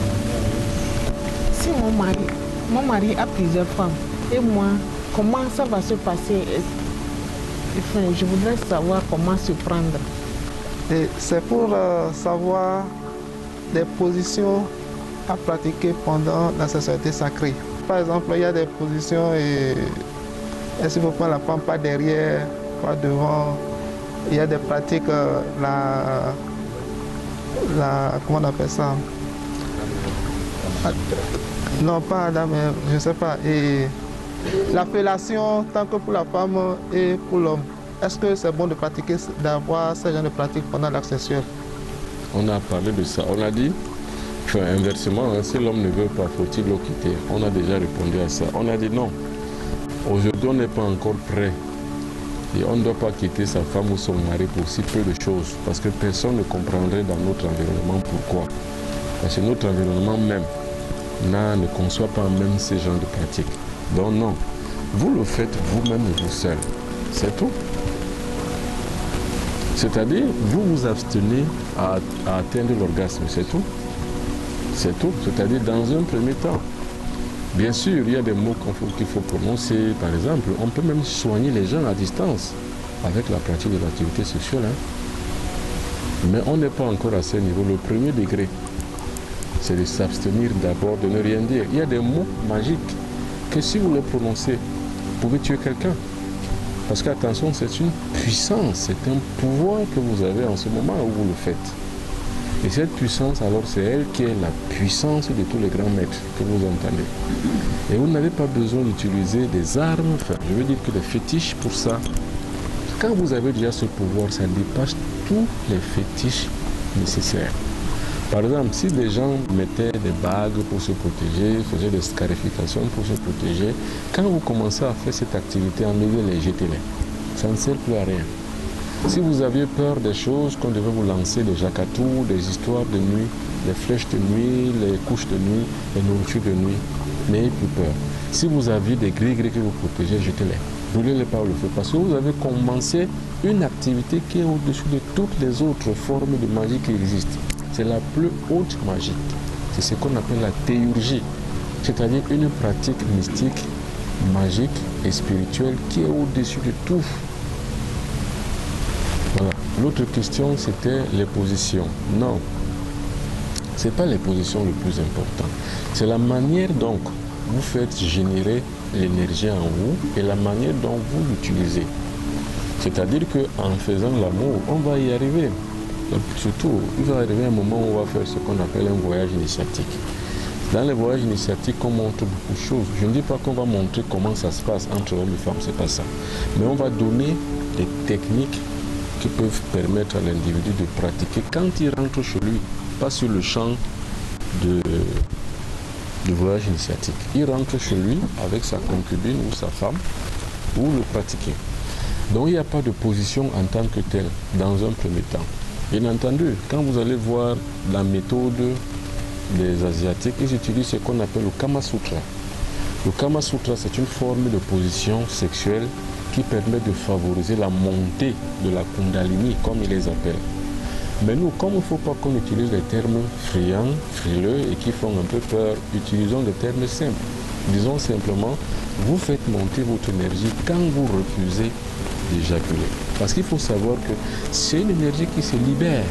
si mon mari, mon mari a plusieurs femmes, et moi, comment ça va se passer? Enfin, je voudrais savoir comment se prendre. C'est pour euh, savoir des positions à pratiquer pendant la sexualité sacrée. Par exemple, il y a des positions et est-ce qu'il faut prendre la femme pas derrière, pas devant. Il y a des pratiques, euh, la, la, comment on appelle ça? Non, pas Adam, je ne sais pas. Et la fellation, tant que pour la femme et pour l'homme. Est-ce que c'est bon de pratiquer, d'avoir ce genre de pratique pendant l'acte sexuel? On a parlé de ça. On a dit, enfin, inversement, hein, si l'homme ne veut pas, faut-il le quitter? On a déjà répondu à ça. On a dit non. Aujourd'hui, on n'est pas encore prêt. Et on ne doit pas quitter sa femme ou son mari pour si peu de choses. Parce que personne ne comprendrait dans notre environnement pourquoi. Parce que notre environnement même ne conçoit pas même ce genre de pratique. Donc non, vous le faites vous-même et vous seul. C'est tout. C'est-à-dire, vous vous abstenez à, à atteindre l'orgasme, c'est tout. C'est tout. C'est-à-dire, dans un premier temps. Bien sûr, il y a des mots qu'il faut prononcer. Par exemple, on peut même soigner les gens à distance avec la pratique de l'activité sexuelle. Hein. Mais on n'est pas encore à ce niveau. Le premier degré, c'est de s'abstenir d'abord, de ne rien dire. Il y a des mots magiques que si vous les prononcez, vous pouvez tuer quelqu'un. Parce qu'attention, c'est une puissance, c'est un pouvoir que vous avez en ce moment où vous le faites. Et cette puissance, alors, c'est elle qui est la puissance de tous les grands maîtres que vous entendez. Et vous n'avez pas besoin d'utiliser des armes, enfin, je veux dire que des fétiches pour ça. Quand vous avez déjà ce pouvoir, ça dépasse tous les fétiches nécessaires. Par exemple, si des gens mettaient des bagues pour se protéger, faisaient des scarifications pour se protéger, quand vous commencez à faire cette activité, enlevez-les, jetez-les. Ça ne sert plus à rien. Si vous aviez peur des choses, qu'on devait vous lancer des jacatous, des histoires de nuit, les flèches de nuit, les couches de nuit, les nourritures de nuit, n'ayez plus peur. Si vous aviez des gris-gris que vous protégez, jetez-les. Brûlez-les par le feu. Parce que vous avez commencé une activité qui est au-dessus de toutes les autres formes de magie qui existent. C'est la plus haute magie. C'est ce qu'on appelle la théurgie. C'est-à-dire une pratique mystique, magique et spirituelle qui est au-dessus de tout. Voilà. L'autre question, c'était les positions. Non, ce n'est pas les positions le plus important. C'est la manière dont vous faites générer l'énergie en vous et la manière dont vous l'utilisez. C'est-à-dire qu'en faisant l'amour, on va y arriver. Surtout, il va arriver un moment où on va faire ce qu'on appelle un voyage initiatique. Dans les voyages initiatiques, on montre beaucoup de choses. Je ne dis pas qu'on va montrer comment ça se passe entre hommes et femmes, c'est pas ça. Mais on va donner des techniques qui peuvent permettre à l'individu de pratiquer quand il rentre chez lui, pas sur le champ de, de voyage initiatique. Il rentre chez lui avec sa concubine ou sa femme pour le pratiquer. Donc il n'y a pas de position en tant que telle dans un premier temps. Bien entendu, quand vous allez voir la méthode des Asiatiques, ils utilisent ce qu'on appelle le Kama Sutra. Le Kama Sutra, c'est une forme de position sexuelle qui permet de favoriser la montée de la Kundalini, comme ils les appellent. Mais nous, comme il ne faut pas qu'on utilise des termes friands, frileux et qui font un peu peur, utilisons des termes simples. Disons simplement, vous faites monter votre énergie quand vous refusez d'éjaculer. Parce qu'il faut savoir que c'est une énergie qui se libère.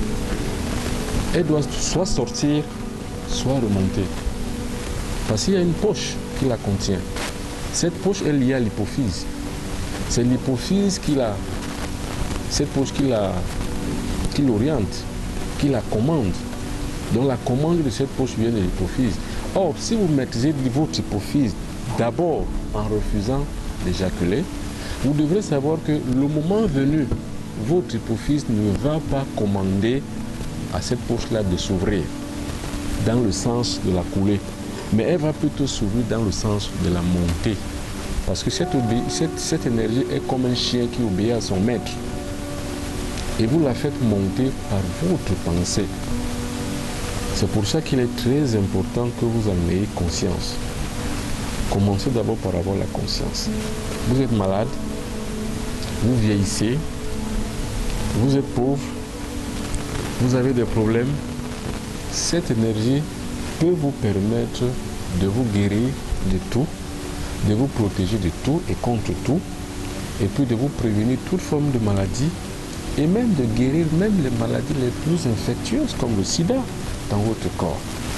Elle doit soit sortir, soit remonter. Parce qu'il y a une poche qui la contient. Cette poche est liée à l'hypophyse. C'est l'hypophyse qui la, cette poche qui la, qui l'oriente, qui la commande. Donc la commande de cette poche vient de l'hypophyse. Or, si vous maîtrisez votre hypophyse d'abord en refusant d'éjaculer, vous devrez savoir que le moment venu, votre hypophyse ne va pas commander à cette poche-là de s'ouvrir dans le sens de la coulée, mais elle va plutôt s'ouvrir dans le sens de la montée. Parce que cette, cette, cette énergie est comme un chien qui obéit à son maître. Et vous la faites monter par votre pensée. C'est pour ça qu'il est très important que vous en ayez conscience. Commencez d'abord par avoir la conscience. Vous êtes malade, vous vieillissez, vous êtes pauvre, vous avez des problèmes. Cette énergie peut vous permettre de vous guérir de tout, de vous protéger de tout et contre tout, et puis de vous prévenir toute forme de maladie, et même de guérir même les maladies les plus infectieuses comme le sida dans votre corps.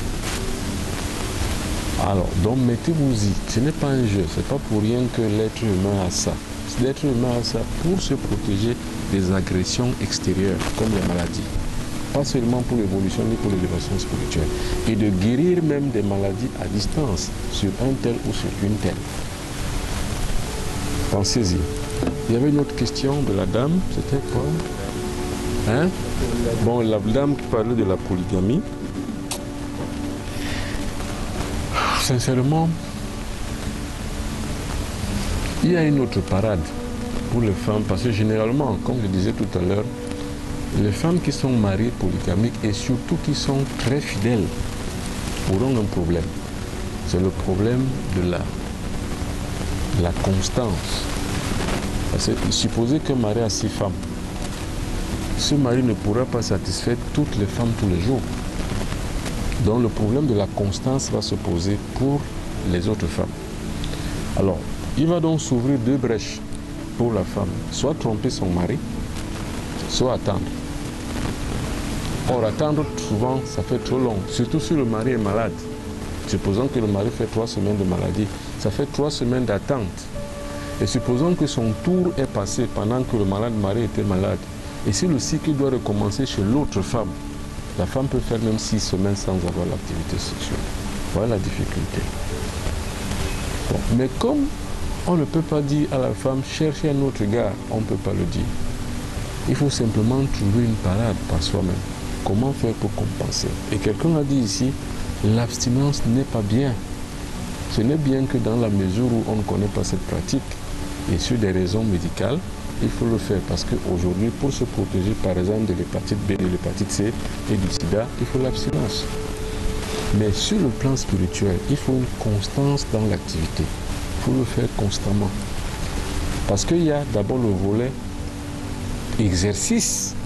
Alors, donc mettez-vous-y. Ce n'est pas un jeu, c'est pas pour rien que l'être humain a ça. L'être humain a ça pour se protéger des agressions extérieures, comme les maladies. Pas seulement pour l'évolution, ni pour l'élévation spirituelle. Et de guérir même des maladies à distance, sur un tel ou sur une telle. Pensez-y. Il y avait une autre question de la dame, c'était quoi? Hein? Bon, la dame qui parlait de la polygamie. Sincèrement, il y a une autre parade pour les femmes, parce que généralement, comme je disais tout à l'heure, les femmes qui sont mariées polygamiques et surtout qui sont très fidèles auront un problème. C'est le problème de la, de la constance. Parce que supposez qu'un mari a six femmes. Ce mari ne pourra pas satisfaire toutes les femmes tous les jours. Donc le problème de la constance va se poser pour les autres femmes. Alors, il va donc s'ouvrir deux brèches pour la femme. Soit tromper son mari, soit attendre. Or, attendre, souvent, ça fait trop long. Surtout si le mari est malade. Supposons que le mari fait trois semaines de maladie. Ça fait trois semaines d'attente. Et supposons que son tour est passé pendant que le malade mari était malade. Et si le cycle doit recommencer chez l'autre femme, la femme peut faire même six semaines sans avoir l'activité sexuelle. Voilà la difficulté. Bon. Mais comme on ne peut pas dire à la femme, cherchez un autre gars, on ne peut pas le dire. Il faut simplement trouver une parade par soi-même. Comment faire pour compenser? Et quelqu'un a dit ici, l'abstinence n'est pas bien. Ce n'est bien que dans la mesure où on ne connaît pas cette pratique. Et sur des raisons médicales, il faut le faire parce qu'aujourd'hui, pour se protéger par exemple de l'hépatite B, de l'hépatite C et du sida, il faut l'abstinence. Mais sur le plan spirituel, il faut une constance dans l'activité. Il faut le faire constamment. Parce qu'il y a d'abord le volet exercice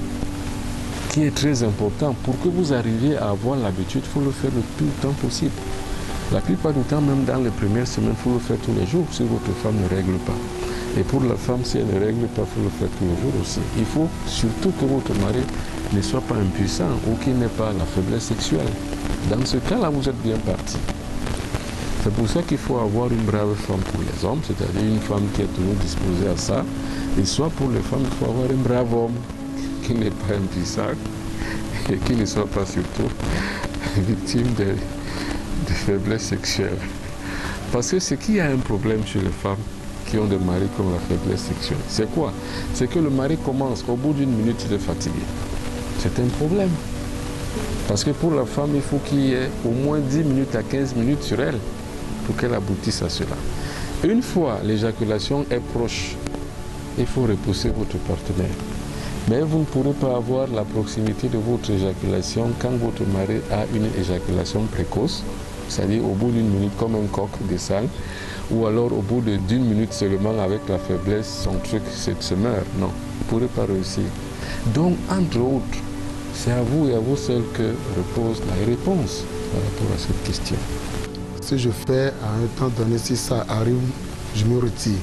qui est très important. Pour que vous arriviez à avoir l'habitude, il faut le faire le plus longtemps possible. La plupart du temps, même dans les premières semaines, il faut le faire tous les jours si votre femme ne règle pas. Et pour la femme, si elle ne règle pas, il faut le faire tous les jours aussi. Il faut surtout que votre mari ne soit pas impuissant ou qu'il n'ait pas la faiblesse sexuelle. Dans ce cas-là, vous êtes bien parti. C'est pour ça qu'il faut avoir une brave femme pour les hommes, c'est-à-dire une femme qui est toujours disposée à ça. Et soit pour les femmes, il faut avoir un brave homme qui n'est pas impuissant et qui ne soit pas surtout victime de, de faiblesse sexuelle. Parce que c'est qu'il y a un problème chez les femmes qui ont des maris comme la faiblesse sexuelle. C'est quoi? C'est que le mari commence, au bout d'une minute, il est fatigué. C'est un problème. Parce que pour la femme, il faut qu'il y ait au moins dix minutes à quinze minutes sur elle pour qu'elle aboutisse à cela. Une fois l'éjaculation est proche, il faut repousser votre partenaire. Mais vous ne pourrez pas avoir la proximité de votre éjaculation quand votre mari a une éjaculation précoce, c'est-à-dire au bout d'une minute comme un coq de salle, ou alors au bout d'une minute seulement avec la faiblesse, son truc se meurt. Non, vous ne pourrez pas réussir. Donc, entre autres, c'est à vous et à vous seuls que repose la réponse par rapport à cette question. Si je fais à un temps donné, si ça arrive, je me retire.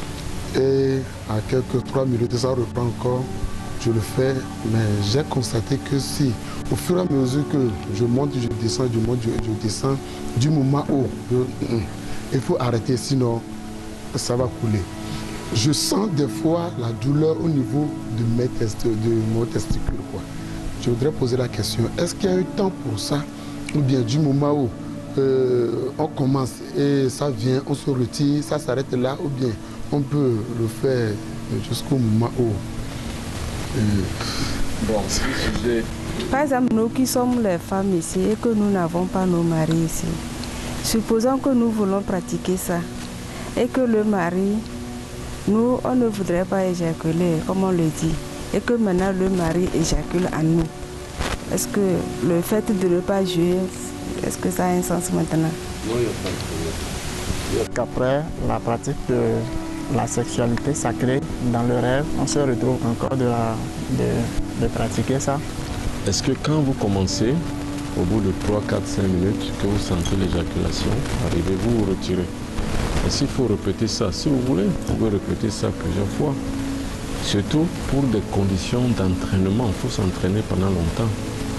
Et à quelques trois minutes, ça reprend encore, je le fais. Mais j'ai constaté que si, au fur et à mesure que je monte, je descends, je monte, je, je descends, du moment où je, il faut arrêter, sinon ça va couler. Je sens des fois la douleur au niveau de mes testicules, de mon testicule, quoi. Je voudrais poser la question, est-ce qu'il y a eu temps pour ça? Ou bien du moment où euh, on commence et ça vient, on se retire, ça s'arrête là, ou bien on peut le faire jusqu'au moment où... Euh, bon, ce sujet... Par exemple, nous qui sommes les femmes ici et que nous n'avons pas nos maris ici, supposons que nous voulons pratiquer ça et que le mari, nous, on ne voudrait pas éjaculer, comme on le dit, et que maintenant le mari éjacule à nous. Est-ce que le fait de ne pas jouer, est-ce que ça a un sens maintenant? Non, il n'y a pas de problème. Qu'après la pratique de la sexualité sacrée dans le rêve, on se retrouve encore de, la, de, de pratiquer ça. Est-ce que quand vous commencez, au bout de trois, quatre, cinq minutes, que vous sentez l'éjaculation arriver, vous vous retirez? Est-ce qu'il faut répéter ça? Si vous voulez, vous pouvez répéter ça plusieurs fois. Surtout pour des conditions d'entraînement. Il faut s'entraîner pendant longtemps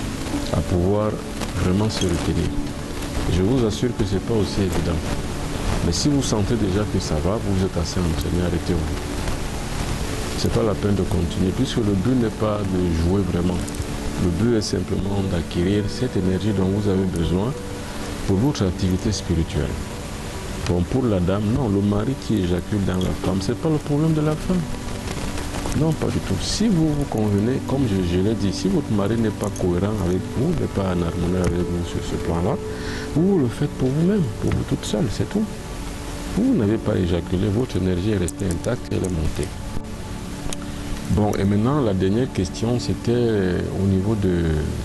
à pouvoir vraiment se retenir. Je vous assure que ce n'est pas aussi évident. Mais si vous sentez déjà que ça va, vous êtes assez entraîné, arrêtez-vous. Ce n'est pas la peine de continuer, puisque le but n'est pas de jouer vraiment. Le but est simplement d'acquérir cette énergie dont vous avez besoin pour votre activité spirituelle. Bon, pour la dame, non, le mari qui éjacule dans la femme, ce n'est pas le problème de la femme. Non, pas du tout. Si vous vous convenez, comme je, je l'ai dit, si votre mari n'est pas cohérent avec vous, n'est pas en harmonie avec vous sur ce plan-là, vous le faites pour vous-même, pour vous toute seule, c'est tout. Vous n'avez pas éjaculé, votre énergie est restée intacte et elle est montée. Bon, et maintenant, la dernière question, c'était au niveau de,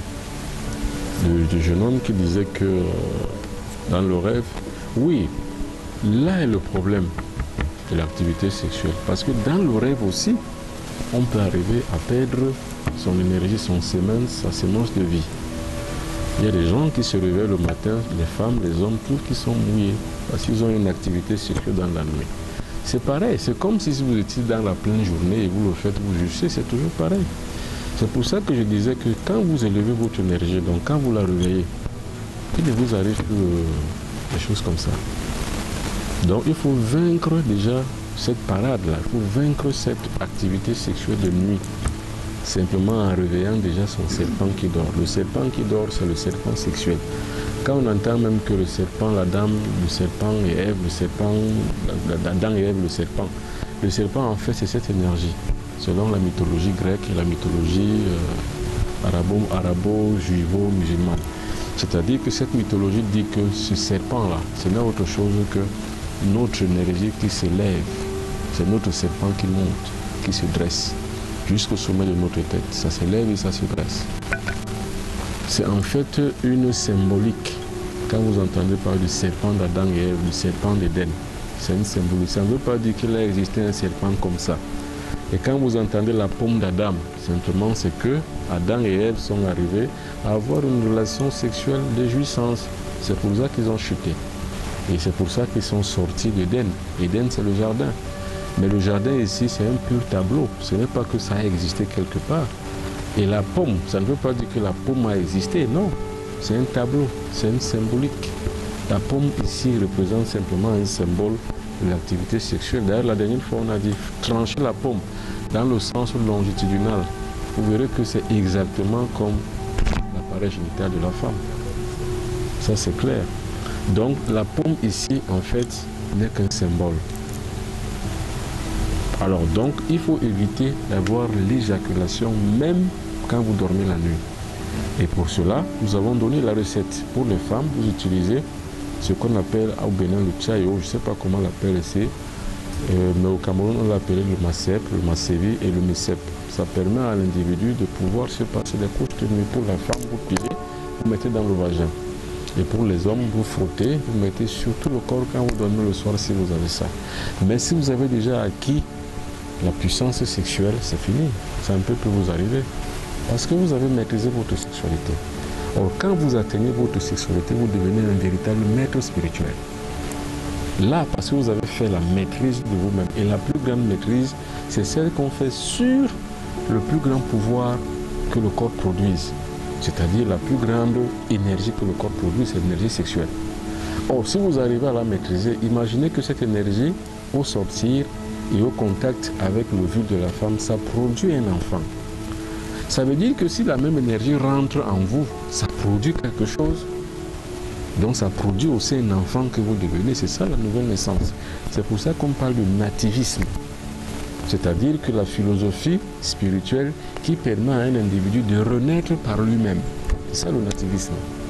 de, du jeune homme qui disait que euh, dans le rêve, oui, là est le problème de l'activité sexuelle. Parce que dans le rêve aussi, on peut arriver à perdre son énergie, son semence, sa semence de vie. Il y a des gens qui se réveillent le matin, les femmes, les hommes, tous qui sont mouillés parce qu'ils ont une activité sexuelle dans la nuit. C'est pareil, c'est comme si vous étiez dans la pleine journée et vous le faites, vous jugez, c'est toujours pareil. C'est pour ça que je disais que quand vous élevez votre énergie, donc quand vous la réveillez, il ne vous arrive plus euh, des choses comme ça. Donc il faut vaincre déjà cette parade-là, il faut vaincre cette activité sexuelle de nuit, simplement en réveillant déjà son serpent qui dort. Le serpent qui dort, c'est le serpent sexuel. Quand on entend même que le serpent, la dame, le serpent et Ève, le serpent, Adam et Ève, le serpent, le serpent en fait c'est cette énergie, selon la mythologie grecque et la mythologie euh, arabo, arabo, juivo, musulmane. C'est-à-dire que cette mythologie dit que ce serpent-là, ce n'est autre chose que notre énergie qui s'élève, c'est notre serpent qui monte, qui se dresse jusqu'au sommet de notre tête. Ça s'élève et ça se dresse. C'est en fait une symbolique. Quand vous entendez parler du serpent d'Adam et Ève, du serpent d'Éden, c'est une symbolique. Ça ne veut pas dire qu'il a existé un serpent comme ça. Et quand vous entendez la pomme d'Adam, simplement c'est que Adam et Ève sont arrivés à avoir une relation sexuelle de jouissance. C'est pour ça qu'ils ont chuté. Et c'est pour ça qu'ils sont sortis d'Éden. Éden, c'est le jardin. Mais le jardin ici, c'est un pur tableau. Ce n'est pas que ça a existé quelque part. Et la pomme, ça ne veut pas dire que la pomme a existé, non. C'est un tableau, c'est une symbolique. La pomme ici représente simplement un symbole de l'activité sexuelle. D'ailleurs, la dernière fois, on a dit trancher la pomme dans le sens longitudinal. Vous verrez que c'est exactement comme l'appareil génital de la femme. Ça, c'est clair. Donc la pomme ici, en fait, n'est qu'un symbole. Alors donc, il faut éviter d'avoir l'éjaculation même quand vous dormez la nuit. Et pour cela, nous avons donné la recette. Pour les femmes, vous utilisez ce qu'on appelle au Bénin le tchayo, je ne sais pas comment l'appeler ici, euh, mais au Cameroun, on l'appelait le macep, le macevi et le mesep. Ça permet à l'individu de pouvoir se passer des couches de nuit. Pour la femme, vous pilez, vous mettez dans le vagin. Et pour les hommes, vous frottez, vous mettez sur tout le corps quand vous dormez le soir si vous avez ça. Mais si vous avez déjà acquis la puissance sexuelle, c'est fini. Ça ne peut plus vous arriver. Parce que vous avez maîtrisé votre sexualité. Or, quand vous atteignez votre sexualité, vous devenez un véritable maître spirituel. Là, parce que vous avez fait la maîtrise de vous-même. Et la plus grande maîtrise, c'est celle qu'on fait sur le plus grand pouvoir que le corps produise. C'est-à-dire la plus grande énergie que le corps produit, c'est l'énergie sexuelle. Or, si vous arrivez à la maîtriser, imaginez que cette énergie, au sortir et au contact avec le vide de la femme, ça produit un enfant. Ça veut dire que si la même énergie rentre en vous, ça produit quelque chose. Donc ça produit aussi un enfant que vous devenez. C'est ça la nouvelle naissance. C'est pour ça qu'on parle de nativisme. C'est-à-dire que la philosophie spirituelle qui permet à un individu de renaître par lui-même. C'est ça le nativisme.